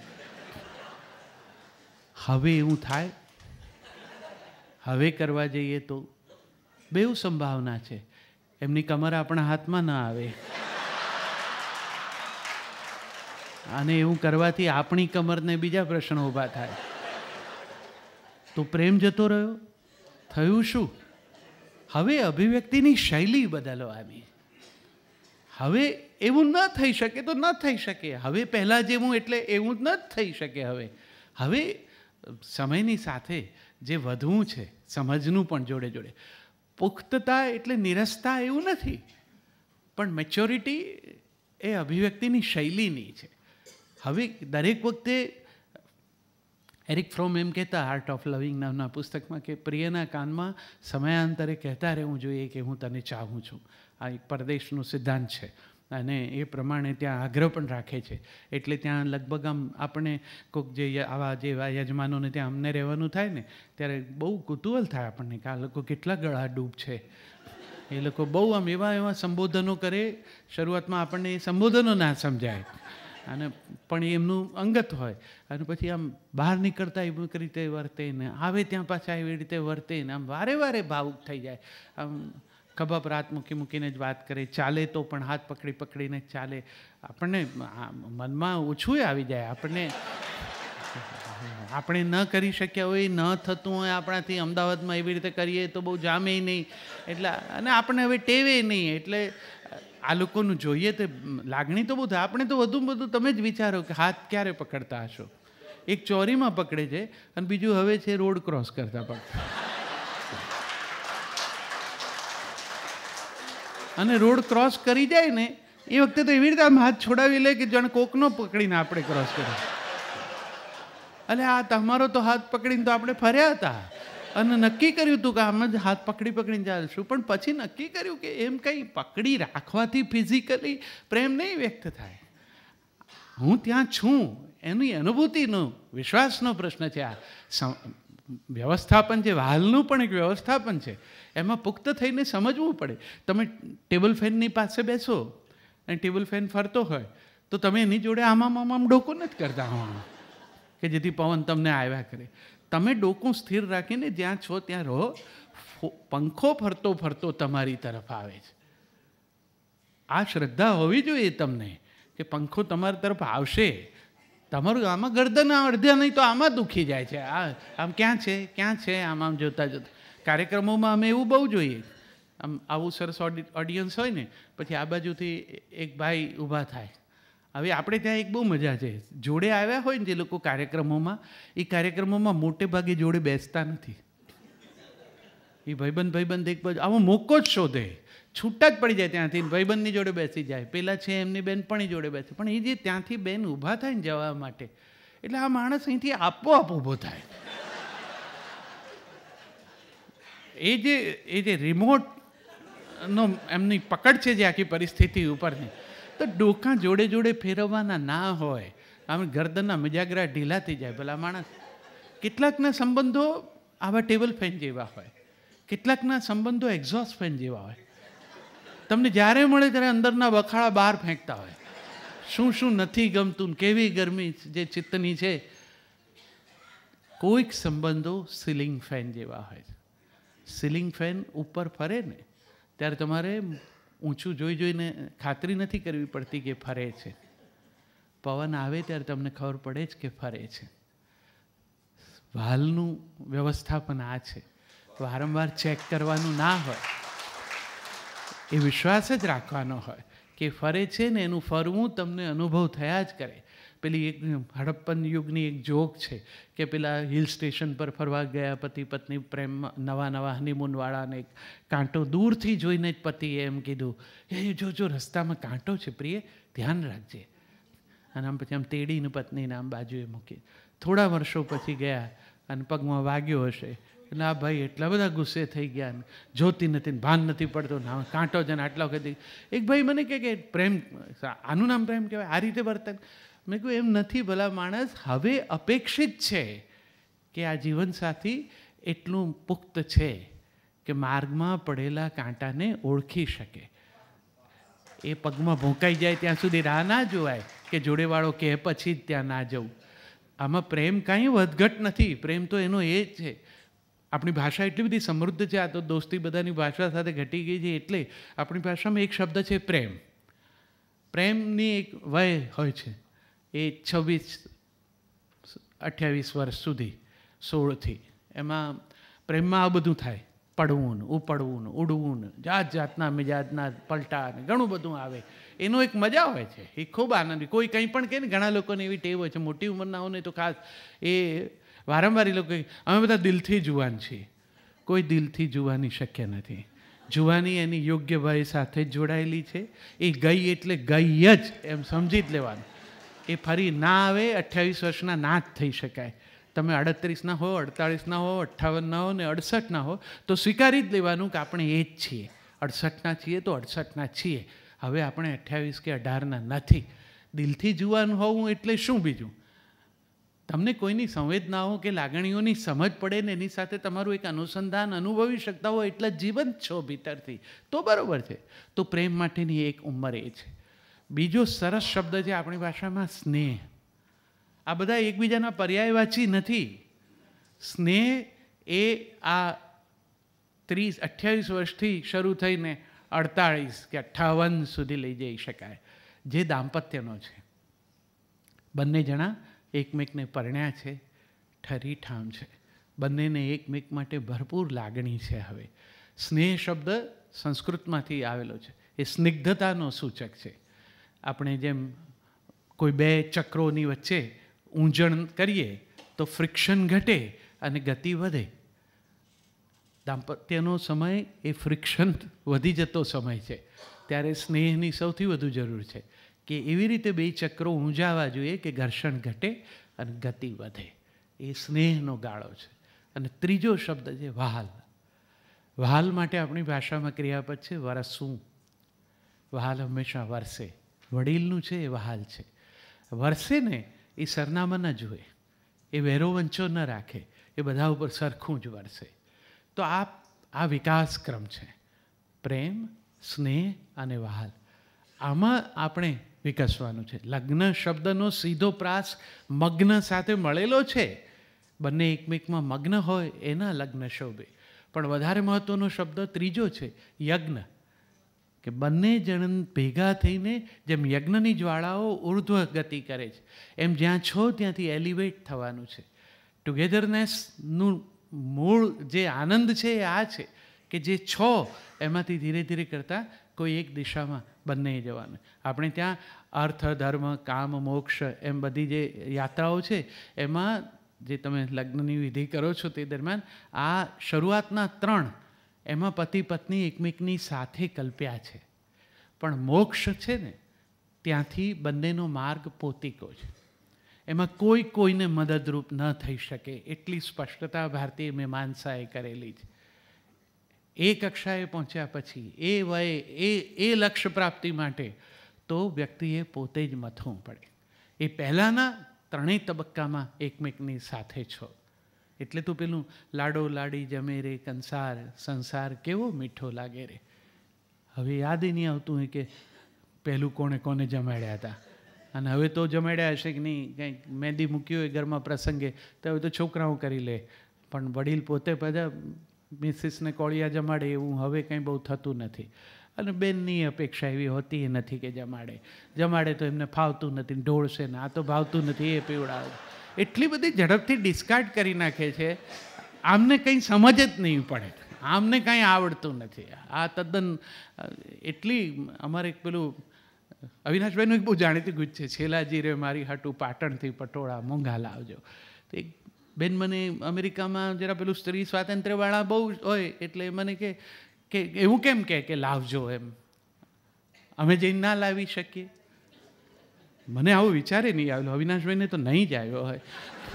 હવે એવું થાય, હવે કરવા જઈએ તો બેઉ સંભાવના છે, એમની કમર આપણા હાથમાં ના આવે, અને એવું કરવાથી આપણી કમરને બીજા પ્રશ્નો ઊભા થાય. તો પ્રેમ જતો રહ્યો, થયું શું? હવે અભિવ્યક્તિની શૈલી બદલવાની. હવે એવું ન થઈ શકે તો ન થઈ શકે, હવે પહેલાં જેવું એટલે એવું ન થઈ શકે. હવે હવે સમયની સાથે જે વધવું છે, સમજનું પણ જોડે જોડે. પુખ્તતા એટલે નિરસતા એવું નથી, પણ મેચ્યોરિટી એ અભિવ્યક્તિની શૈલીની છે. હવે દરેક વખતે એરિક ફ્રોમ એમ કહેતા આર્ટ ઓફ લવિંગ નામના પુસ્તકમાં કે પ્રિયના કાનમાં સમયાંતરે કહેતા રહેવું જોઈએ કે હું તને ચાહું છું. આ એક પરદેશનો સિદ્ધાંત છે, અને એ પ્રમાણે ત્યાં આગ્રહ પણ રાખે છે. એટલે ત્યાં લગભગ આમ આપણે કોઈક જે આવા જેવા યજમાનોને ત્યાં અમને રહેવાનું થાય ને, ત્યારે બહુ કુતૂહલ થાય આપણને કે આ લોકો કેટલા ગળાડૂબ છે. એ લોકો બહુ આમ એવા એવા સંબોધનો કરે, શરૂઆતમાં આપણને એ સંબોધનો ના સમજાય, અને પણ એમનું અંગત હોય, અને પછી આમ બહાર નીકળતા એવી રીતે વર્તે ને આવે ત્યાં પાછા એવી રીતે વર્તે ને આમ વારે વારે ભાવુક થઈ જાય. આમ ખભા પર હાથ મૂકી મૂકીને જ વાત કરે, ચાલે તો પણ હાથ પકડી પકડીને જ ચાલે. આપણને મનમાં ઓછું આવી જાય, આપણને આપણે ન કરી શક્યા હોય, ન થતું હોય આપણાથી, અમદાવાદમાં એવી રીતે કરીએ તો બહુ જામે નહીં, એટલે અને આપણે હવે ટેવે નહીં. એટલે આ લોકોનું જોઈએ તે લાગણી તો બહુ થાય. આપણે તો વધુ બધું તમે જ વિચારો કે હાથ ક્યારે પકડતા હશો. એક ચોરીમાં પકડે છે અને બીજું હવે છે રોડ ક્રોસ કરતા પકડે, અને રોડ ક્રોસ કરી જાય ને એ વખતે તો એવી રીતે આમ હાથ છોડાવી લે કે જાણે કોકનો પકડીને આપણે ક્રોસ કરીએ. એટલે આ તમારો તો હાથ પકડીને તો આપણે ફર્યા હતા અને નક્કી કર્યું હતું કે આમ જ હાથ પકડી પકડીને ચાલશું, પણ પછી નક્કી કર્યું કે એમ કંઈ પકડી રાખવાથી ફિઝિકલી પ્રેમ નહીં વ્યક્ત થાય. હું ત્યાં છું એની અનુભૂતિનો, વિશ્વાસનો પ્રશ્ન છે. આ વ્યવસ્થાપન છે, હાલનું પણ એક વ્યવસ્થાપન છે, એમાં પુખ્ત થઈને સમજવું પડે. તમે ટેબલ ફેનની પાસે બેસો અને ટેબલ ફેન ફરતો હોય તો તમે એની જોડે આમામ આમામ ડોકું નથી કરતા હા કે જેથી પવન તમને આવ્યા કરે. તમે ડોકું સ્થિર રાખીને જ્યાં છો ત્યાં રહો. પંખો ફરતો ફરતો તમારી તરફ આવે છે. આ શ્રદ્ધા હોવી જોઈએ તમને કે પંખો તમારી તરફ આવશે. તમારું આમાં ગરદન અડધા નહીં તો આમાં દુખી જાય છે. આ આમ ક્યાં છે ક્યાં છે આમ આમ જોતા જોતા. કાર્યક્રમોમાં અમે એવું બહુ જોઈએ. આમ આવું સરસ ઓડિયન્સ હોય ને, પછી આ બાજુથી એક ભાઈ ઊભા થાય. હવે આપણે ત્યાં એક બહુ મજા છે, જોડે આવ્યા હોય ને જે લોકો કાર્યક્રમોમાં, એ કાર્યક્રમોમાં મોટે ભાગે જોડે બેસતા નથી. એ ભાઈબંધ ભાઈબંધ એક બાજુ આવો મોકો જ શોધે, છૂટા જ પડી જાય ત્યાંથી, ભાઈબંધની જોડે બેસી જાય. પેલા છે એમની બેનપણી જોડે બેસે, પણ એ જે ત્યાંથી બેન ઊભા થાય ને જવા માટે, એટલે આ માણસ અહીંથી આપોઆપ ઊભો થાય. એ જે એ જે રિમોટનો એમની પકડ છે જે આખી પરિસ્થિતિ ઉપરની, તો ડોકા જોડે જોડે ફેરવવાના ના હોય, આમ ગરદનના મજાગરા ઢીલા થઈ જાય. ભલા માણસ, કેટલાકના સંબંધો આવા ટેબલ ફેન જેવા હોય, કેટલાકના સંબંધો એક્ઝોસ્ટ ફેન જેવા હોય. તમને જ્યારે મળે ત્યારે અંદરના બખાડા બહાર ફેંકતા હોય, શું શું નથી ગમતું, કેવી ગરમી જે ચિત્તની છે. કોઈક સંબંધો સીલિંગ ફેન જેવા હોય છે. સીલિંગ ફેન ઉપર ફરે ને ત્યારે તમારે ઊંચું જોઈ જોઈને ખાતરી નથી કરવી પડતી કે ફરે છે. પવન આવે ત્યારે તમને ખબર પડે જ કે ફરે છે. વાલનું વ્યવસ્થાપન આ છે. વારંવાર ચેક કરવાનું ના હોય, એ વિશ્વાસ જ રાખવાનો હોય કે ફરે છે ને એનું ફરવું તમને અનુભવ થયા જ કરે. પેલી એક હડપ્પન યુગની એક જોક છે કે પેલા હિલ સ્ટેશન પર ફરવા ગયા પતિ પત્ની પ્રેમમાં નવા નવા હનીમૂનવાળાને એક કાંટો દૂરથી જોઈને જ પતિએ એમ કીધું, એ જો જો રસ્તામાં કાંટો છે પ્રિય, ધ્યાન રાખજે. અને આમ પછી આમ તેડીને પત્નીને આમ બાજુએ મૂકી. થોડા વર્ષો પછી ગયા અને પગમાં વાગ્યો હશે એટલે આ ભાઈ એટલા બધા ગુસ્સે થઈ ગયા ને જોતી નથી, ભાન નથી પડતો, ના કાંટો છે ને આટલા વખત. એક ભાઈ મને કહે કે પ્રેમ, આનું નામ પ્રેમ કહેવાય? આ રીતે વર્તન? મેં કહ્યું એમ નથી ભલા માણસ. હવે અપેક્ષિત છે કે આ જીવનસાથી એટલું પુખ્ત છે કે માર્ગમાં પડેલા કાંટાને ઓળખી શકે. એ પગમાં ભોંકાઈ જાય ત્યાં સુધી રાહ ના જોવાય કે જોડેવાળો કે પછી જ ત્યાં ના જવું. આમાં પ્રેમ કાંઈ વધઘટ નથી. પ્રેમ તો એનો એ જ છે. આપણી ભાષા એટલી બધી સમૃદ્ધ છે. આ તો દોસ્તી બધાની ભાષા સાથે ઘટી ગઈ છે. એટલે આપણી ભાષામાં એક શબ્દ છે પ્રેમ. પ્રેમની એક વય હોય છે, એ છવ્વીસ અઠ્યાવીસ વર્ષ સુધી, સોળથી. એમાં પ્રેમમાં આ બધું થાય, પડવું ને ઉપડવું ને ઉડવું ને જાત જાતના મિજાજના પલટા ને ઘણું બધું આવે. એનો એક મજા હોય છે, એ ખૂબ આનંદ. કોઈ કંઈ પણ કહે ને, ઘણા લોકોને એવી ટેવ હોય છે, મોટી ઉંમરના હોય ને તો ખાસ, એ વારંવાર એ લોકો અમે બધા દિલથી જુવાન છીએ. કોઈ દિલથી જુવાની શક્ય નથી. જુવાની એની યોગ્ય વય સાથે જ જોડાયેલી છે. એ ગઈ એટલે ગઈ જ એમ સમજી જ લેવાનું. એ ફરી ના આવે. અઠ્યાવીસ વર્ષના ના જ થઈ શકાય. તમે અડત્રીસના હો, અડતાળીસના હો, અઠ્ઠાવનના હો ને અડસઠના હો તો સ્વીકારી જ લેવાનું કે આપણે એ જ છીએ. અડસઠના છીએ તો અડસઠના છીએ. હવે આપણે અઠ્યાવીસ કે અઢારના નથી. દિલથી જુવાન હોવું એટલે શું બીજું? તમને કોઈની સંવેદનાઓ કે લાગણીઓની સમજ પડે ને એની સાથે તમારું એક અનુસંધાન અનુભવી શકતા હો એટલે જીવંત છો ભીતરથી, તો બરાબર છે. તો પ્રેમ માટેની એક ઉંમર એ છે. બીજો સરસ શબ્દ છે આપણી ભાષામાં સ્નેહ. આ બધા એકબીજાના પર્યાયવાચી નથી. સ્નેહ એ આ ત્રીસ અઠ્યાવીસ વર્ષથી શરૂ થઈને અડતાળીસ કે અઠ્ઠાવન સુધી લઈ જઈ શકાય, જે દાંપત્યનો છે. બંને જણા એકમેકને પરણ્યા છે, ઠરી ઠામ છે. બંનેને એકમેક માટે ભરપૂર લાગણી છે. હવે સ્નેહ શબ્દ સંસ્કૃતમાંથી આવેલો છે. એ સ્નિગ્ધતાનો સૂચક છે. આપણે જેમ કોઈ બે ચક્રોની વચ્ચે ઊંજણ કરીએ તો ફ્રિક્શન ઘટે અને ગતિ વધે. દાંપત્યનો સમય એ ફ્રિક્શન વધી જતો સમય છે. ત્યારે સ્નેહની સૌથી વધુ જરૂર છે કે એવી રીતે બે ચક્રો ઊંઝાવા જોઈએ કે ઘર્ષણ ઘટે અને ગતિ વધે. એ સ્નેહનો ગાળો છે. અને ત્રીજો શબ્દ છે વહાલ. વહાલ માટે આપણી ભાષામાં ક્રિયાપદ છે વરસવું. વહાલ હંમેશા વરસે. વડીલનું છે એ વહાલ છે. વરસે ને એ સરનામા ન જુએ, એ વેરો વંચો ન રાખે, એ બધા ઉપર સરખું જ વરસે. તો આ આ વિકાસક્રમ છે. પ્રેમ, સ્નેહ અને વહાલ. આમાં આપણે વિકસવાનું છે. લગ્ન શબ્દનો સીધો પ્રાસ મગ્ન સાથે મળેલો છે. બંને એકમેકમાં મગ્ન હોય એના લગ્ન શોભે. પણ વધારે મહત્ત્વનો શબ્દ ત્રીજો છે યજ્ઞ. કે બંને જણ ભેગા થઈને જેમ યજ્ઞની જ્વાળાઓ ઉર્ધ્વ ગતિ કરે છે એમ જ્યાં છો ત્યાંથી એલિવેટ થવાનું છે. ટુગેધરનેસનું મૂળ જે આનંદ છે એ આ છે કે જે છો એમાંથી ધીરે ધીરે કરતાં કોઈ એક દિશામાં બંને જવાનું. આપણે ત્યાં અર્થ, ધર્મ, કામ, મોક્ષ એમ બધી જે યાત્રાઓ છે એમાં જે તમે લગ્નની વિધિ કરો છો તે દરમિયાન આ શરૂઆતના ત્રણ એમાં પતિ પત્ની એકમેકની સાથે કલ્પ્યા છે. પણ મોક્ષ છે ને ત્યાંથી બંનેનો માર્ગ પોતીકો છે. એમાં કોઈ કોઈને મદદરૂપ ન થઈ શકે એટલી સ્પષ્ટતા ભારતીય મીમાંસાએ કરેલી છે. એ કક્ષાએ પહોંચ્યા પછી એ વયે એ એ લક્ષ્ય પ્રાપ્તિ માટે તો વ્યક્તિએ પોતે જ મથવું પડે. એ પહેલાંના ત્રણેય તબક્કામાં એકમેકની સાથે છો. એટલે તો પેલું લાડો લાડી જમે રે કંસાર, સંસાર કેવો મીઠો લાગે રે. હવે યાદ નહીં આવતું હોય કે પહેલું કોણે કોને જમાડ્યા હતા. અને હવે તો જમાડ્યા હશે કે નહીં, કંઈક મહેંદી મૂકી હોય ઘરમાં પ્રસંગે તો હવે તો છોકરાઓ કરી લે, પણ વડીલ પોતે બધા મિસિસને કોળિયા જમાડે એવું હવે કંઈ બહુ થતું નથી. અને બેનની અપેક્ષા એવી હોતી નથી કે જમાડે જમાડે તો એમને ફાવતું નથી, ઢોળશે ને આ તો ભાવતું નથી એ પીવડાવે. એટલી બધી ઝડપથી ડિસ્કાર્ડ કરી નાખે છે, આમને કંઈ સમજ જ નહીં પડે, આમને કાંઈ આવડતું નથી. આ તદ્દન એટલી અમારે એક પેલું અવિનાશભાઈનું એક બહુ જાણીતી ગુજ છે, છેલ્લાજી રે મારી હાટું પાટણથી પટોળા મોંઘા લાવજો. તો એક બેન મને અમેરિકામાં જરા પેલું સ્ત્રી સ્વાતંત્ર્યવાળા બહુ હોય એટલે મને કે કે એવું કેમ કહે કે લાવજો એમ, અમે જઈને ના લાવી શકીએ? મને આવો વિચારે નહીં આવેલો, અવિનાશભાઈને તો નહીં જ આવ્યો હોય.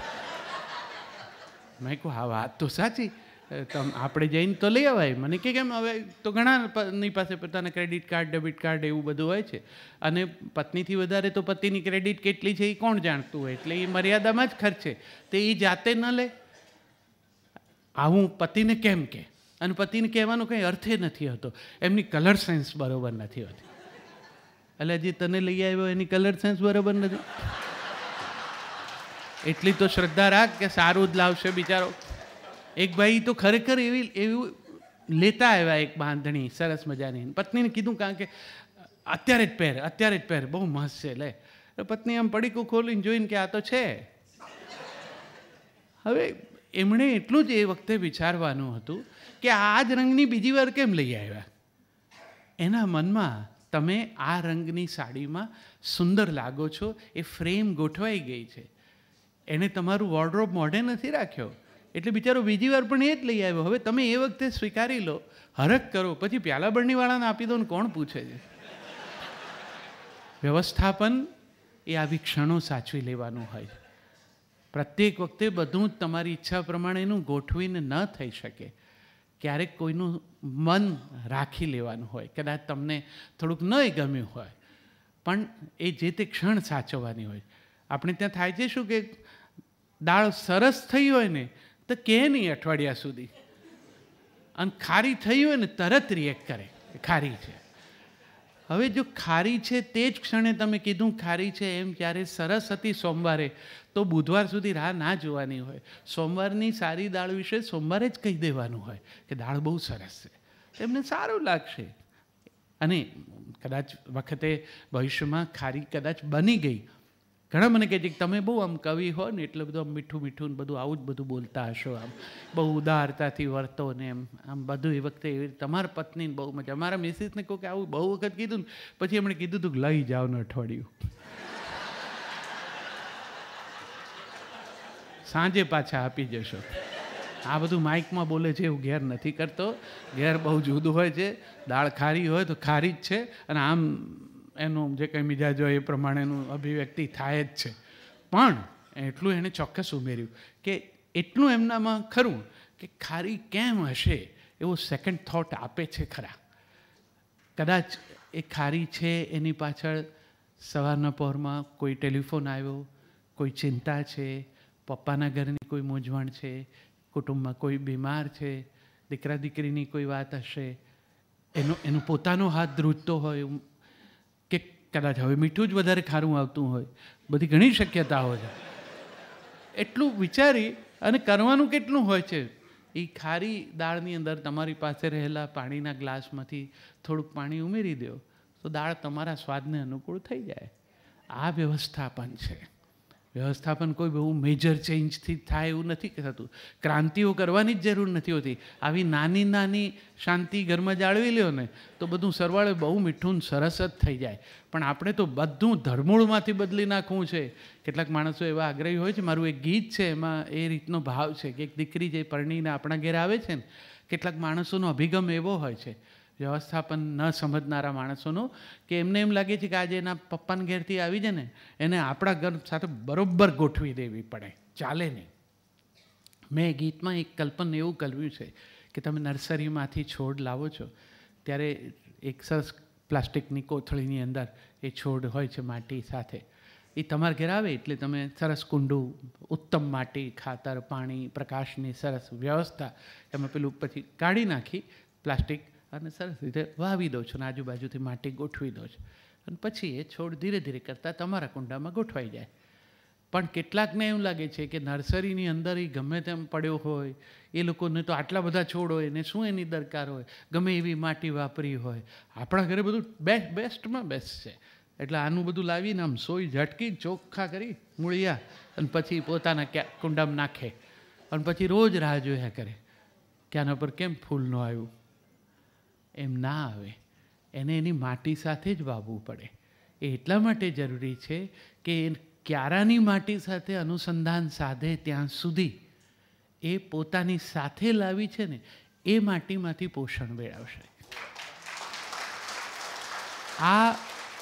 મેં કહું હા વાત તો સાચી, તમ આપણે જઈને તો લઈ અવાય. મને કે કેમ? હવે તો ઘણાની પાસે પોતાના ક્રેડિટ કાર્ડ ડેબિટ કાર્ડ એવું બધું હોય છે, અને પત્નીથી વધારે તો પતિની ક્રેડિટ કેટલી છે એ કોણ જાણતું હોય, એટલે એ મર્યાદામાં જ ખર્ચે. તો એ જાતે ન લે, આવું પતિને કેમ કે? અને પતિને કહેવાનો કંઈ અર્થે નથી હોતો, એમની કલર સેન્સ બરાબર નથી હોતી. એટલે હજી તને લઈ આવ્યો એની કલર સેન્સ બરાબર નથી, એટલી તો શ્રદ્ધા રાખ કે સારું જ લાવશે બિચારો. એક ભાઈ તો ખરેખર એવી એવું લેતા આવ્યા એક બાંધણી સરસ મજાની, પત્નીને કીધું કારણ કે અત્યારે જ પહેર અત્યારે જ પહેર બહુ મસ્ત છે લે. પત્ની આમ પડીકું ખોલીને જોઈને કે આ તો છે. હવે એમણે એટલું જ એ વખતે વિચારવાનું હતું કે આ જ રંગની બીજી વાર કેમ લઈ આવ્યા. એના મનમાં તમે આ રંગની સાડીમાં સુંદર લાગો છો એ ફ્રેમ ગોઠવાઈ ગઈ છે, એણે તમારું વોર્ડરોબ મોઢે નથી રાખ્યો, એટલે બિચારો બીજી વાર પણ એ જ લઈ આવ્યો. હવે તમે એ વખતે સ્વીકારી લો, હરખ કરો, પછી પ્યાલા બરણીવાળાને આપી દો ને કોણ પૂછે છે. વ્યવસ્થાપન એ આવી ક્ષણો સાચવી લેવાનું હોય. પ્રત્યેક વખતે બધું જ તમારી ઈચ્છા પ્રમાણેનું ગોઠવીને ન થઈ શકે. ક્યારેક કોઈનું મન રાખી લેવાનું હોય, કદાચ તમને થોડુંક ન ગમ્યું હોય, પણ એ જે તે ક્ષણ સાચવવાની હોય. આપણે ત્યાં થાય છે શું કે દાળ સરસ થઈ હોય ને તો કે નહીં અઠવાડિયા સુધી, અને ખારી થઈ હોય ને તરત રિએક્ટ કરે ખારી છે. હવે જો ખારી છે તે જ ક્ષણે તમે કીધું ખારી છે એમ, જ્યારે સરસ હતી સોમવારે તો બુધવાર સુધી રાહ ના જોવાની હોય. સોમવારની સારી દાળ વિશે સોમવારે જ કહી દેવાનું હોય કે દાળ બહુ સરસ છે, એમને સારું લાગશે. અને કદાચ વખતે ભવિષ્યમાં ખારી કદાચ બની ગઈ. ઘણા મને કહે છે કે તમે બહુ આમ કવિ હો ને એટલે બધું આમ મીઠું મીઠું બધું આવું જ બધું બોલતા હશો, આમ બહુ ઉદારતાથી વર્તો ને એમ આમ બધું. એ વખતે એવી તમારા પત્નીને બહુ મજા. અમારા મિસિસને કહું કે આવું બહુ વખત કીધું ને પછી એમણે કીધું હતું કે લઈ જાઓ ને અઠવાડિયું, સાંજે પાછા આપી જશો. આ બધું માઇકમાં બોલે છે એવું ઘેર નથી કરતો, ઘેર બહુ જુદું હોય છે. દાળ ખારી હોય તો ખારી જ છે, અને આમ એનું જે કંઈ મિજાજ હોય એ પ્રમાણેનું અભિવ્યક્તિ થાય જ છે. પણ એટલું એણે ચોક્કસ ઉમેર્યું કે એટલું એમનામાં ખરું કે ખારી કેમ હશે એવો સેકન્ડ થોટ આપે છે ખરા. કદાચ એ ખારી છે એની પાછળ સવારના પહોરમાં કોઈ ટેલિફોન આવ્યો, કોઈ ચિંતા છે, પપ્પાના ઘરની કોઈ મૂંઝવણ છે, કુટુંબમાં કોઈ બીમાર છે, દીકરા દીકરીની કોઈ વાત હશે, એનો એનો પોતાનો હાથ ધ્રુજતો હોય, કે કદાચ હવે મીઠું જ વધારે ખારું આવતું હોય, બધી ઘણી શક્યતાઓ છે. એટલું વિચારી અને કરવાનું કેટલું હોય છે. એ ખારી દાળની અંદર તમારી પાસે રહેલા પાણીના ગ્લાસમાંથી થોડુંક પાણી ઉમેરી દો તો દાળ તમારા સ્વાદને અનુકૂળ થઈ જાય. આ વ્યવસ્થાપન છે. વ્યવસ્થાપન કોઈ બહુ મેજર ચેન્જથી થાય એવું નથી થતું. ક્રાંતિઓ કરવાની જ જરૂર નથી હોતી. આવી નાની નાની શાંતિ ઘરમાં જાળવી લ્યો ને તો બધું સરવાળે બહુ મીઠું સરસ જ થઈ જાય. પણ આપણે તો બધું ધરમૂળમાંથી બદલી નાખવું છે. કેટલાક માણસો એવા આગ્રહી હોય છે. મારું એક ગીત છે એમાં એ રીતનો ભાવ છે કે એક દીકરી જે પરણીને આપણા ઘેર આવે છે ને, કેટલાક માણસોનો અભિગમ એવો હોય છે, વ્યવસ્થાપન ન સમજનારા માણસોનો, કે એમને એમ લાગે છે કે આજે એના પપ્પાના ઘેરથી આવી જાય ને એને આપણા ઘર સાથે બરોબર ગોઠવી દેવી પડે, ચાલે નહીં. મેં ગીતમાં એક કલ્પન એવું કર્યું છે કે તમે નર્સરીમાંથી છોડ લાવો છો ત્યારે એક સરસ પ્લાસ્ટિકની કોથળીની અંદર એ છોડ હોય છે માટી સાથે. એ તમારા ઘેર આવે એટલે તમે સરસ કુંડું, ઉત્તમ માટી, ખાતર, પાણી, પ્રકાશની સરસ વ્યવસ્થા એમાં પેલું પછી કાઢી નાખી પ્લાસ્ટિક અને સરસ રીતે વાવી દો છો અને આજુબાજુથી માટી ગોઠવી દો છો. અને પછી એ છોડ ધીરે ધીરે કરતાં તમારા કુંડામાં ગોઠવાઈ જાય. પણ કેટલાકને એવું લાગે છે કે નર્સરીની અંદર એ ગમે તેમ પડ્યો હોય, એ લોકોને તો આટલા બધા છોડ હોય ને શું એની દરકાર હોય, ગમે એવી માટી વાપરી હોય. આપણા ઘરે બધું બેસ્ટ બેસ્ટમાં બેસ્ટ છે. એટલે આનું બધું લાવીને આમ સોય ઝટકી ચોખ્ખા કરી મૂળિયા અને પછી પોતાના ક્યાં કુંડામાં નાખે અને પછી રોજ રાહ જોયા કરે કે આના પર કેમ ફૂલ ન આવ્યું. એમ ના આવે, એને એની માટી સાથે જ વાવવું પડે. એ એટલા માટે જરૂરી છે કે ક્યારાની માટી સાથે અનુસંધાન સાધે ત્યાં સુધી એ પોતાની સાથે લાવી છે ને એ માટીમાંથી પોષણ મેળવશે. આ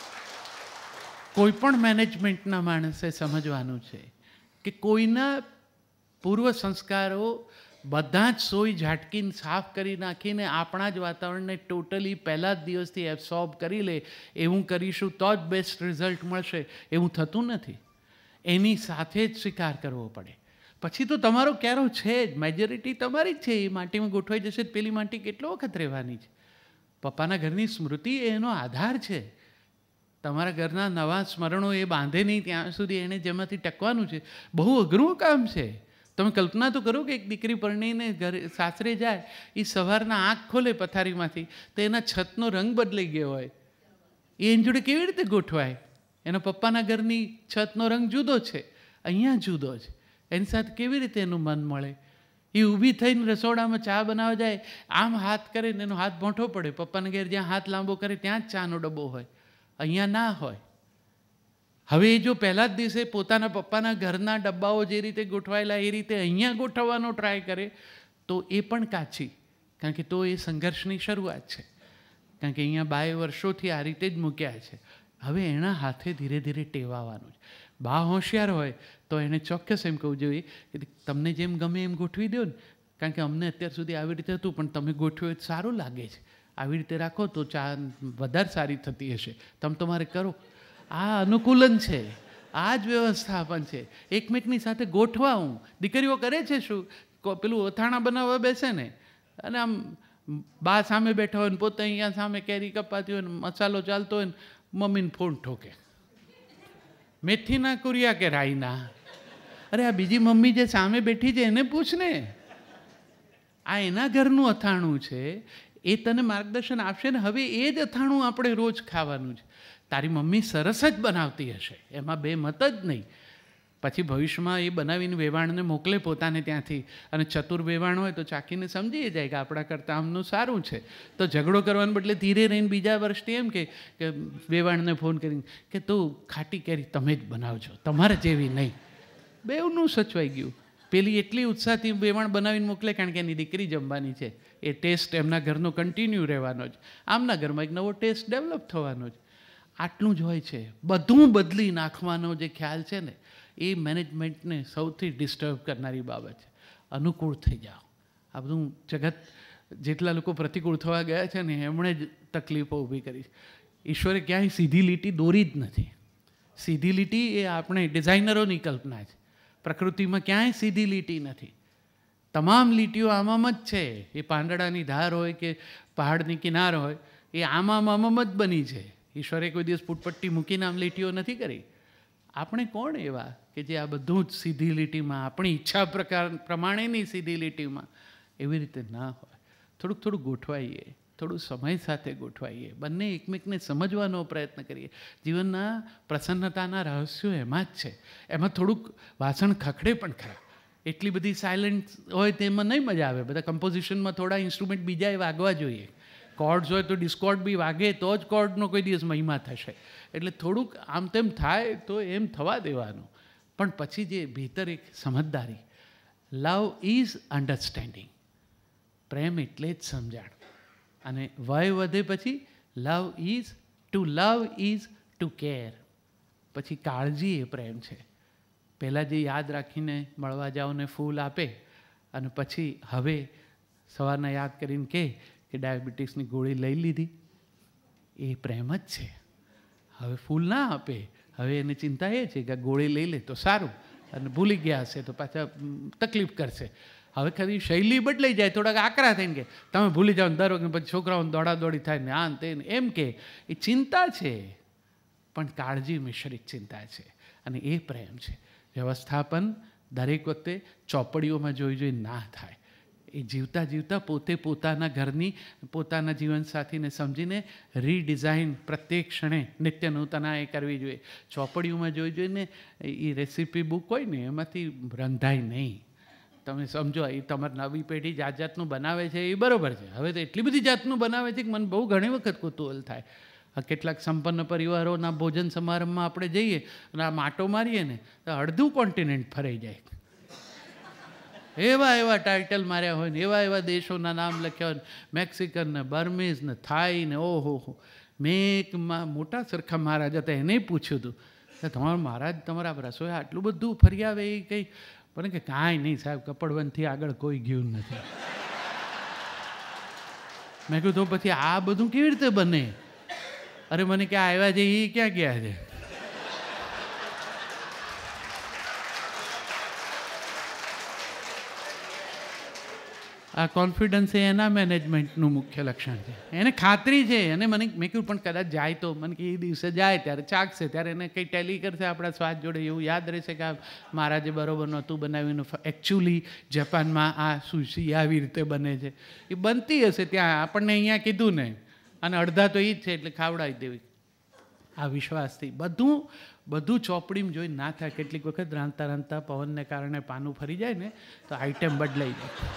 કોઈ પણ મેનેજમેન્ટના માણસે સમજવાનું છે કે કોઈના પૂર્વ સંસ્કારો બધા જ સોય ઝાટકીને સાફ કરી નાખીને આપણા જ વાતાવરણને ટોટલી પહેલા જ દિવસથી એબ્સોર્બ કરી લે એવું કરીશું તો જ બેસ્ટ રિઝલ્ટ મળશે એવું થતું નથી. એની સાથે જ સ્વીકાર કરવો પડે. પછી તો તમારો ક્યારો છે જ, મેજોરિટી તમારી જ છે. એ માટીમાં ગોઠવાઈ જશે તો પેલી માટી કેટલો વખત રહેવાની છે. પપ્પાના ઘરની સ્મૃતિ એનો આધાર છે. તમારા ઘરના નવા સ્મરણો એ બાંધે નહીં ત્યાં સુધી એને જેમાંથી ટકવાનું છે. બહુ અઘરું કામ છે. તમે કલ્પના તો કરો કે એક દીકરી પરણીને ઘરે સાસરે જાય, એ સવારના આંખ ખોલે પથારીમાંથી તો એના છતનો રંગ બદલાઈ ગયો હોય. એ એની જોડે કેવી રીતે ગોઠવાય? એના પપ્પાના ઘરની છતનો રંગ જુદો છે, અહીંયા જુદો છે. એની સાથે કેવી રીતે એનું મન મળે? એ ઊભી થઈને રસોડામાં ચા બનાવવા જાય, આમ હાથ કરે ને એનો હાથ ભોંઠો પડે. પપ્પાના ઘેર જ્યાં હાથ લાંબો કરે ત્યાં જ ચાનો ડબ્બો હોય, અહીંયા ના હોય. હવે એ જો પહેલા જ દિવસે પોતાના પપ્પાના ઘરના ડબ્બાઓ જે રીતે ગોઠવાયેલા એ રીતે અહીંયા ગોઠવવાનો ટ્રાય કરે તો એ પણ કાચી, કારણ કે તો એ સંઘર્ષની શરૂઆત છે. કારણ કે અહીંયા બાય વર્ષોથી આ રીતે જ મૂક્યા છે. હવે એના હાથે ધીરે ધીરે ટેવાવાનું છે. બા હોશિયાર હોય તો એને ચોક્કસ એમ કહવું જોઈએ કે તમને જેમ ગમે એમ ગોઠવી દો ને, કારણ કે અમને અત્યાર સુધી આવી રીતે હતું પણ તમે ગોઠવ્યું એ સારું લાગે છે. આવી રીતે રાખો તો ચા વધારે સારી થતી હશે, તમે તમારે કરો. આ અનુકૂલન છે, આ જ વ્યવસ્થાપન છે. એકમેકની સાથે ગોઠવા. હું દીકરીઓ કરે છે શું, પેલું અથાણા બનાવવા બેસે ને અને આમ બા સામે બેઠા હોય ને પોતે અહીંયા સામે કેરી કપાતી હોય ને મસાલો ચાલતો હોય ને મમ્મીને ફોન ઠોકે, મેથીના કુરિયા કે રાઈના. અરે આ બીજી મમ્મી જે સામે બેઠી છે એને પૂછ ને, આ એના ઘરનું અથાણું છે, એ તને માર્ગદર્શન આપશે ને. હવે એ જ અથાણું આપણે રોજ ખાવાનું છે. તારી મમ્મી સરસ જ બનાવતી હશે, એમાં બે મત જ નહીં. પછી ભવિષ્યમાં એ બનાવીને વેવાણને મોકલે પોતાને ત્યાંથી, અને ચતુર વેવાણ હોય તો ચાખીને સમજી જાય કે આપણા કરતાં આમનું સારું છે. તો ઝઘડો કરવાને બદલે ધીરે રહીને બીજા વર્ષથી એમ કે વેવાણને ફોન કરીને કે તું ખાટી કેરી તમે જ બનાવજો, તમારે જેવી નહીં. બેવનું સચવાઈ ગયું. પેલી એટલી ઉત્સાહથી વેવાણ બનાવીને મોકલે કારણ કે એની દીકરી જમવાની છે. એ ટેસ્ટ એમના ઘરનો કન્ટિન્યુ રહેવાનો જ, આમના ઘરમાં એક નવો ટેસ્ટ ડેવલપ થવાનો જ. આટલું જ હોય છે. બધું બદલી નાખવાનો જે ખ્યાલ છે ને એ મેનેજમેન્ટને સૌથી ડિસ્ટર્બ કરનારી બાબત છે. અનુકૂળ થઈ જાઓ. આ બધું જગત જેટલા લોકો પ્રતિકૂળ થવા ગયા છે ને એમણે જ તકલીફો ઊભી કરી. ઈશ્વરે ક્યાંય સીધી લીટી દોરી જ નથી. સીધી લીટી એ આપણે ડિઝાઇનરોની કલ્પના છે. પ્રકૃતિમાં ક્યાંય સીધી લીટી નથી. તમામ લીટીઓ આમામ જ છે. એ પાંદડાની ધાર હોય કે પહાડની કિનાર હોય, એ આમામ આમામ જ બની છે. ઈશ્વરે કોઈ દિવસ પુટપટ્ટી મૂકીને આમ લીટીઓ નથી કરી. આપણે કોણ એવા કે જે આ બધું જ સીધી લીટીમાં, આપણી ઈચ્છા પ્રકાર પ્રમાણેની સીધી લીટીમાં એવી રીતે ના હોય. થોડુંક થોડુંક ગોઠવાઈએ, થોડું સમય સાથે ગોઠવાઈએ, બંને એકમેકને સમજવાનો પ્રયત્ન કરીએ. જીવનના પ્રસન્નતાના રહસ્યો એમાં જ છે. એમાં થોડુંક વાસણ ખખડે પણ ખરા. એટલી બધી સાયલન્ટ હોય તેમાં નહીં મજા આવે. બધા કમ્પોઝિશનમાં થોડા ઇન્સ્ટ્રુમેન્ટ બીજા એ વાગવા જોઈએ. કોર્ડ્સ હોય તો ડિસ્કોર્ડ બી વાગે તો જ કોર્ડનો કોઈ દિવસ મહિમા થશે. એટલે થોડુંક આમ તેમ થાય તો એમ થવા દેવાનું. પણ પછી જે ભીતર એક સમજદારી, લવ ઇઝ અન્ડરસ્ટેન્ડિંગ. પ્રેમ એટલે જ સમજાણ. અને વય વધે પછી love is to love is to care. પછી કાળજી એ પ્રેમ છે. પહેલાં જે યાદ રાખીને મળવા જાઓ ને ફૂલ આપે, અને પછી હવે સવારના યાદ કરીને કહે કે ડાયાબિટીસની ગોળી લઈ લીધી, એ પ્રેમ જ છે. હવે ફૂલ ના આપે, હવે એને ચિંતા એ છે કે ગોળી લઈ લે તો સારું, અને ભૂલી ગયા હશે તો પાછા તકલીફ કરશે. હવે ખરી શૈલી બદલાઈ જાય, થોડાક આકરા થઈને કે તમે ભૂલી જાઓ દર વખતે પછી છોકરાઓને દોડાદોડી થાય ને આ તે એમ કે એ ચિંતા છે. પણ કાળજી મિશ્રિત ચિંતા છે, અને એ પ્રેમ છે. વ્યવસ્થાપન દરેક વખતે ચોપડીઓમાં જોઈ જોઈ ના થાય. એ જીવતા જીવતા પોતે પોતાના ઘરની પોતાના જીવનસાથીને સમજીને રીડિઝાઇન પ્રત્યેક ક્ષણે નિત્ય નૂતના એ કરવી જોઈએ. ચોપડીઓમાં જોઈ જોઈને એ રેસીપી બુક હોય ને એમાંથી રંધાય નહીં. તમે સમજો, એ તમારી નવી પેઢી જાત જાતનું બનાવે છે એ બરાબર છે. હવે તો એટલી બધી જાતનું બનાવે છે કે મને બહુ ઘણી વખત કુતૂહલ થાય. કેટલાક સંપન્ન પરિવારોના ભોજન સમારંભમાં આપણે જઈએ અને આ માટો મારીએ ને તો અડધું કોન્ટિનેન્ટ ફરાઈ જાય. એવા એવા ટાઇટલ માર્યા હોય ને એવા એવા દેશોના નામ લખ્યા હોય, મેક્સિકન ને બર્મીઝ ને થાઈ ને ઓહો હો. મેં એક મોટા સરખા મહારાજ હતા, એને પૂછ્યું હતું કે તમારા મહારાજ તમારા રસોઈ આટલું બધું ફરી આવે એ કંઈ? પણ કે કાંઈ નહીં સાહેબ, કપડવનથી આગળ કોઈ ગયું નથી. મેં કહ્યું તો પછી આ બધું કેવી રીતે બને? અરે મને કે આવ્યા છે એ ક્યાં ગયા છે? આ કોન્ફિડન્સ એ એના મેનેજમેન્ટનું મુખ્ય લક્ષણ છે. એને ખાતરી છે, અને મને મેં કહ્યું પણ કદાચ જાય તો મને કે એ દિવસે જાય ત્યારે ચાખશે, ત્યારે એને કંઈ ટેલી કરશે આપણા સ્વાદ જોડે, એવું યાદ રહેશે કે આ મહારાજે બરાબર નહોતું બનાવ્યું. એકચ્યુઅલી જાપાનમાં આ સુશી આવી રીતે બને છે. એ બનતી હશે ત્યાં, આપણને અહીંયા કીધું ને, અને અડધા તો એ જ છે એટલે ખાવડાવી દેવી. આ વિશ્વાસથી બધું બધું ચોપડીમાં જોઈ ના થાય. કેટલીક વખત રાંધતા રાંધતા પવનને કારણે પાનું ફરી જાય ને તો આઈટમ બદલાઈ જાય.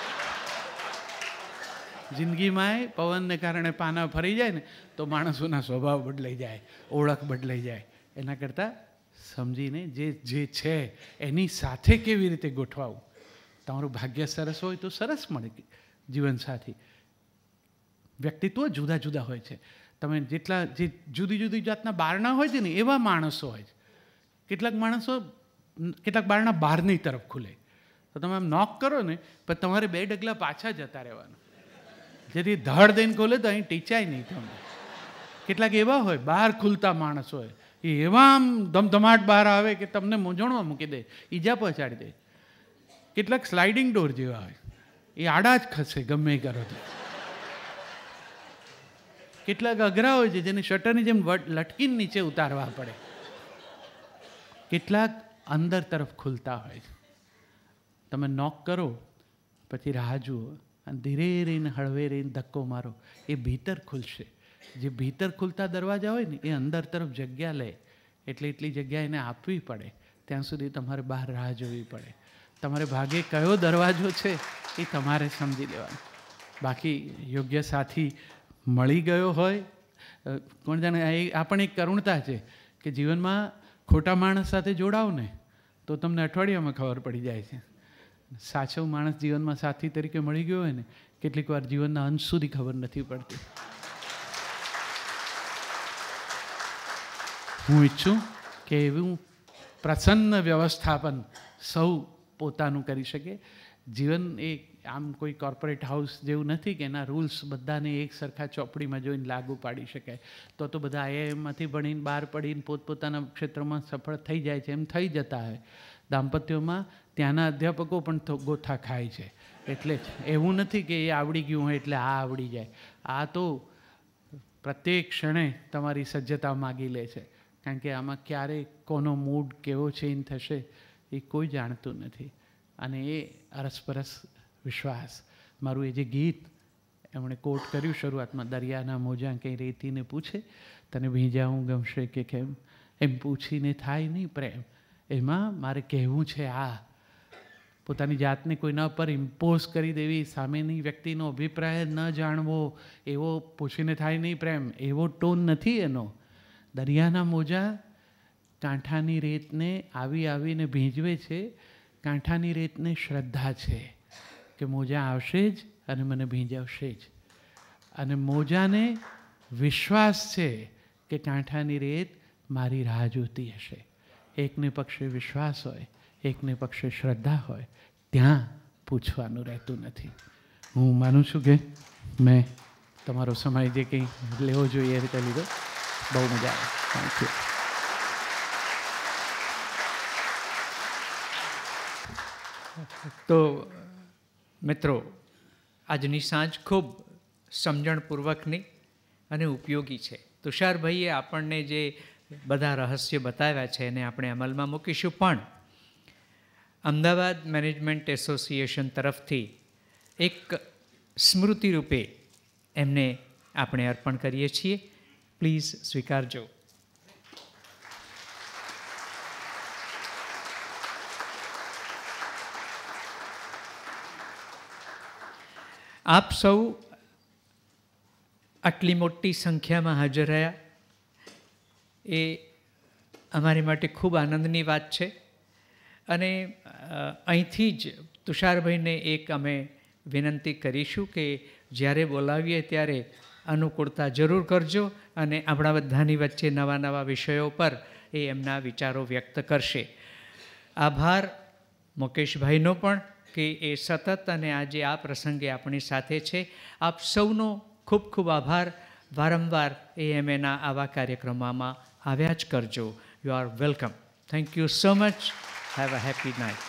જિંદગીમાં પવનને કારણે પાના ફરી જાય ને તો માણસોના સ્વભાવ બદલાઈ જાય, ઓળખ બદલાઈ જાય. એના કરતાં સમજીને જે જે છે એની સાથે કેવી રીતે ગોઠવાવું. તમારું ભાગ્ય સરસ હોય તો સરસ મળે જીવનસાથી. વ્યક્તિત્વ જુદા જુદા હોય છે. તમે જેટલા જે જુદી જુદી જાતના બારણા હોય છે ને એવા માણસો હોય છે. કેટલાક માણસો કેટલાક બારણા બહારની તરફ ખુલે તો તમે આમ નોક કરો ને પણ તમારે બે ડગલા પાછા જતા રહેવાનું, જેથી ધડ દઈને ખોલે તો અહીં ટીચાય નહીં તમને. કેટલાક એવા હોય બહાર ખુલતા માણસ હોય, એ એવા આમ ધમધમાટ બહાર આવે કે તમને મૂંઝવણમાં મૂકી દે, ઈજા પહોંચાડી દે. કેટલાક સ્લાઇડિંગ ડોર જેવા હોય, એ આડા જ ખસે ગમે એ કરો તો. કેટલાક અઘરા હોય છે જેને શટરની જેમ લટકીને નીચે ઉતારવા પડે. કેટલાક અંદર તરફ ખુલતા હોય છે. તમે નોક કરો પછી રાહ જુઓ અને ધીરે રહીને હળવે રહીને ધક્કો મારો, એ ભીતર ખુલશે. જે ભીતર ખુલતા દરવાજા હોય ને એ અંદર તરફ જગ્યા લે, એટલે એટલી જગ્યા એને આપવી પડે. ત્યાં સુધી તમારે બહાર રાહ જોવી પડે. તમારે ભાગે કયો દરવાજો છે એ તમારે સમજી લેવાનું. બાકી યોગ્ય સાથી મળી ગયો હોય, કોણ જાણે. આ પણ એક કરુણતા છે કે જીવનમાં ખોટા માણસ સાથે જોડાવ ને તો તમને અઠવાડિયામાં ખબર પડી જાય છે. સાચો માણસ જીવનમાં સાથી તરીકે મળી ગયો હોય ને કેટલીક વાર જીવનના અંત સુધી ખબર નથી પડતી. હું ઈચ્છું કે એવું પ્રસન્ન વ્યવસ્થાપન સૌ પોતાનું કરી શકે. જીવન એ આમ કોઈ કોર્પોરેટ હાઉસ જેવું નથી કે એના રૂલ્સ બધાને એક સરખા ચોપડીમાં જોઈને લાગુ પાડી શકાય. તો તો બધા આઈઆઈએમમાંથી ભણીને બહાર પડીને પોતપોતાના ક્ષેત્રમાં સફળ થઈ જાય છે, એમ થઈ જતા હોય. દાંપત્યોમાં ત્યાંના અધ્યાપકો પણ ગોથા ખાય છે. એટલે જ એવું નથી કે એ આવડી ગયું હોય એટલે આ આવડી જાય. આ તો પ્રત્યેક ક્ષણે તમારી સજ્જતા માગી લે છે, કારણ કે આમાં ક્યારે કોનો મૂડ કેવો ચેન્જ થશે એ કોઈ જાણતું નથી. અને એ અરસપરસ વિશ્વાસ. મારું એ જે ગીત એમણે કોટ કર્યું શરૂઆતમાં, દરિયાના મોજા કંઈ રેતીને પૂછે તને ભીંજાવું ગમશે કે કેમ, એમ પૂછીને થાય નહીં પ્રેમ. એમાં મારે કહેવું છે આ, પોતાની જાતને કોઈના પર ઇમ્પોઝ કરી દેવી, સામેની વ્યક્તિનો અભિપ્રાય ન જાણવો, એવો પૂછીને થાય નહીં પ્રેમ, એવો ટોન નથી એનો. દરિયાના મોજા કાંઠાની રેતને આવી આવીને ભીંજવે છે. કાંઠાની રેતને શ્રદ્ધા છે કે મોજા આવશે જ અને મને ભીંજાવશે જ. અને મોજાને વિશ્વાસ છે કે કાંઠાની રેત મારી રાહ જોતી હશે. એકને પક્ષે વિશ્વાસ હોય, એકને પક્ષે શ્રદ્ધા હોય, ત્યાં પૂછવાનું રહેતું નથી. હું માનું છું કે મેં તમારો સમય જે કંઈ લેવો જોઈએ એ રીતે લીધો. બહુ મજા આવે. Thank you. તો મિત્રો, આજની સાંજ ખૂબ સમજણપૂર્વકની અને ઉપયોગી છે. તુષારભાઈએ આપણને જે બધા રહસ્યો બતાવ્યા છે એને આપણે અમલમાં મૂકીશું. પણ અમદાવાદ મેનેજમેન્ટ એસોસિએશન તરફથી એક સ્મૃતિ રૂપે એમને આપણે અર્પણ કરીએ છીએ. પ્લીઝ સ્વીકારજો. આપ સૌ આટલી મોટી સંખ્યામાં હાજર રહ્યા એ અમારી માટે ખૂબ આનંદની વાત છે. અને અહીંથી જ તુષારભાઈને એક અમે વિનંતી કરીશું કે જ્યારે બોલાવીએ ત્યારે અનુકૂળતા જરૂર કરજો અને આપણા બધાની વચ્ચે નવા નવા વિષયો પર એ એમના વિચારો વ્યક્ત કરશે. આભાર મુકેશભાઈનો પણ કે એ સતત અને આજે આ પ્રસંગે આપણી સાથે છે. આપ સૌનો ખૂબ ખૂબ આભાર. વારંવાર એ એમ એના આવા કાર્યક્રમોમાં આવ્યા જ કરજો. You are welcome. Thank you so much. Have a happy night.